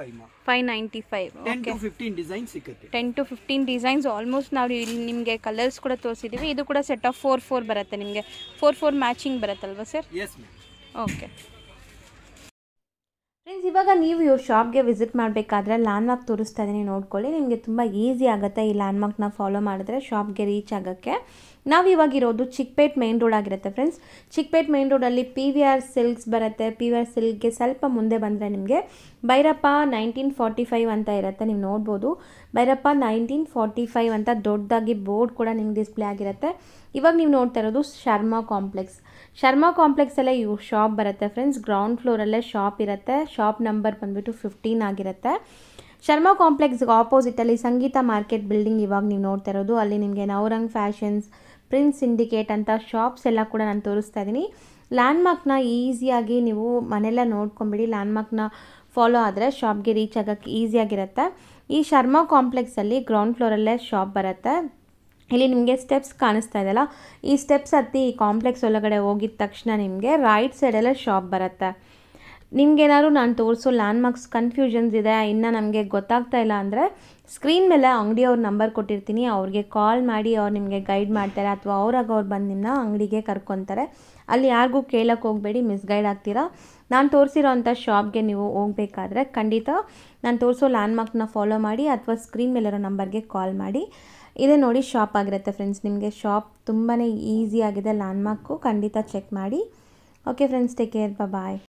595. 10 to 15 ಡಿಸೈನ್ ಸಿಗುತ್ತೆ. 10 to 15 ಡಿಸೈನ್ಸ್ ಆಲ್ಮೋಸ್ಟ್ ನಾವು ಇಲ್ಲಿ ನಿಮಗೆ ಕಲರ್ಸ್ ಕೂಡ ತೋರಿಸಿದ್ದೀವಿ. ಇದು ಕೂಡ ಸೆಟ್ ಆಫ್ 4 ಬರುತ್ತೆ ನಿಮಗೆ. 4 ಮ್ಯಾಚಿಂಗ್ ಬರುತ್ತಲ್ವಾ sir? Yes ma'am. Okay friends, ಇವಾಗ ನೀವು ಇವ್ರ ಶಾಪ್ಗೆ ವಿಸಿಟ್ ಮಾಡಬೇಕಾದ್ರೆ ಲ್ಯಾಂಡ್ಮಾರ್ಕ್ ತೋರಿಸ್ತಾ ಇದ್ದೀನಿ, ನೋಡ್ಕೊಳ್ಳಿ. ನಿಮಗೆ ತುಂಬ ಈಸಿ ಆಗುತ್ತೆ ಈ ಲ್ಯಾಂಡ್ಮಾರ್ಕ್ನ ಫಾಲೋ ಮಾಡಿದ್ರೆ ಶಾಪ್ಗೆ ರೀಚ್ ಆಗೋಕ್ಕೆ. ನಾವು ಇವಾಗಿರೋದು ಚಿಕ್ಕಪೇಟ್ ಮೇನ್ ರೋಡ್ ಆಗಿರುತ್ತೆ ಫ್ರೆಂಡ್ಸ್. ಚಿಕ್ಕಪೇಟ್ ಮೇನ್ ರೋಡಲ್ಲಿ PVR ಸಿಲ್ಕ್ಸ್ ಬರುತ್ತೆ. PVR ಸಿಲ್ಕ್ಗೆ ಸ್ವಲ್ಪ ಮುಂದೆ ಬಂದರೆ ನಿಮಗೆ ಭೈರಪ್ಪ 1945 ಅಂತ ಇರುತ್ತೆ. ನೀವು ನೋಡ್ಬೋದು, ಭೈರಪ್ಪ 1945 ಅಂತ ದೊಡ್ಡದಾಗಿ ಬೋರ್ಡ್ ಕೂಡ ನಿಮ್ಗೆ ಡಿಸ್ಪ್ಲೇ ಆಗಿರುತ್ತೆ. ಇವಾಗ ನೀವು ನೋಡ್ತಾ ಇರೋದು ಶರ್ಮಾ ಕಾಂಪ್ಲೆಕ್ಸಲ್ಲೇ ಇವು ಶಾಪ್ ಬರುತ್ತೆ ಫ್ರೆಂಡ್ಸ್. ಗ್ರೌಂಡ್ ಫ್ಲೋರಲ್ಲೇ ಶಾಪ್ ಇರುತ್ತೆ. ಶಾಪ್ ನಂಬರ್ ಬಂದುಬಿಟ್ಟು 15 ಆಗಿರುತ್ತೆ. ಶರ್ಮಾ ಕಾಂಪ್ಲೆಕ್ಸ್ಗೆ ಆಪೋಸಿಟಲ್ಲಿ ಸಂಗೀತ ಮಾರ್ಕೆಟ್ ಬಿಲ್ಡಿಂಗ್ ಇವಾಗ ನೀವು ನೋಡ್ತಾ ಇರೋದು. ಅಲ್ಲಿ ನಿಮಗೆ ನವರಂಗ್ ಫ್ಯಾಷನ್ಸ್, ಪ್ರಿನ್ಸ್ ಸಿಂಡಿಕೇಟ್ ಅಂತ ಶಾಪ್ಸ್ ಎಲ್ಲ ಕೂಡ ನಾನು ತೋರಿಸ್ತಾ ಇದ್ದೀನಿ. ಲ್ಯಾಂಡ್ಮಾರ್ಕ್ನ ಈಸಿಯಾಗಿ ನೀವು ಮನೆಯಲ್ಲ ನೋಡ್ಕೊಂಬಿಡಿ. ಲ್ಯಾಂಡ್ಮಾರ್ಕ್ನ ಫಾಲೋ ಆದರೆ ಶಾಪ್ಗೆ ರೀಚ್ ಆಗೋಕ್ಕೆ ಈಸಿಯಾಗಿರುತ್ತೆ. ಈ ಶರ್ಮಾ ಕಾಂಪ್ಲೆಕ್ಸಲ್ಲಿ ಗ್ರೌಂಡ್ ಫ್ಲೋರಲ್ಲೇ ಶಾಪ್ ಬರುತ್ತೆ. ಇಲ್ಲಿ ನಿಮಗೆ ಸ್ಟೆಪ್ಸ್ ಕಾಣಿಸ್ತಾ ಇದೆಯಲ್ಲ, ಈ ಸ್ಟೆಪ್ಸ್ ಹತ್ತಿ ಈ ಕಾಂಪ್ಲೆಕ್ಸ್ ಒಳಗಡೆ ಹೋಗಿದ ತಕ್ಷಣ ನಿಮಗೆ ರೈಟ್ ಸೈಡಲ್ಲೇ ಶಾಪ್ ಬರುತ್ತೆ. ನಿಮಗೇನಾದ್ರು ನಾನು ತೋರಿಸೋ ಲ್ಯಾಂಡ್ಮಾರ್ಕ್ಸ್ ಕನ್ಫ್ಯೂಷನ್ಸ್ ಇದೆ, ಇನ್ನು ನಮಗೆ ಗೊತ್ತಾಗ್ತಾ ಇಲ್ಲ ಅಂದರೆ ಸ್ಕ್ರೀನ್ ಮೇಲೆ ಅಂಗಡಿಯವ್ರ ನಂಬರ್ ಕೊಟ್ಟಿರ್ತೀನಿ, ಅವ್ರಿಗೆ ಕಾಲ್ ಮಾಡಿ ಅವ್ರು ನಿಮಗೆ ಗೈಡ್ ಮಾಡ್ತಾರೆ, ಅಥವಾ ಅವ್ರಾಗ ಅವ್ರು ಬಂದು ನಿಮ್ಮನ್ನ ಅಂಗಡಿಗೆ ಕರ್ಕೊತಾರೆ. ಅಲ್ಲಿ ಯಾರಿಗೂ ಕೇಳೋಕ್ಕೆ ಹೋಗಬೇಡಿ, ಮಿಸ್ಗೈಡ್ ಆಗ್ತೀರಾ. ನಾನು ತೋರಿಸಿರೋ ಅಂಥ ಶಾಪ್ಗೆ ನೀವು ಹೋಗಬೇಕಾದ್ರೆ ಖಂಡಿತ ನಾನು ತೋರಿಸೋ ಲ್ಯಾಂಡ್ಮಾರ್ಕ್ನ ಫಾಲೋ ಮಾಡಿ, ಅಥವಾ ಸ್ಕ್ರೀನ್ ಮೇಲಿರೋ ನಂಬರ್ಗೆ ಕಾಲ್ ಮಾಡಿ. ಇದೇ ನೋಡಿ ಶಾಪ್ ಆಗಿರುತ್ತೆ ಫ್ರೆಂಡ್ಸ್. ನಿಮಗೆ ಶಾಪ್ ತುಂಬಾ ಈಸಿ ಆಗಿದೆ. ಲ್ಯಾಂಡ್ಮಾರ್ಕು ಖಂಡಿತ ಚೆಕ್ ಮಾಡಿ. ಓಕೆ ಫ್ರೆಂಡ್ಸ್, ಟೇಕ್ ಕೇರ್, ಬಾಯ್.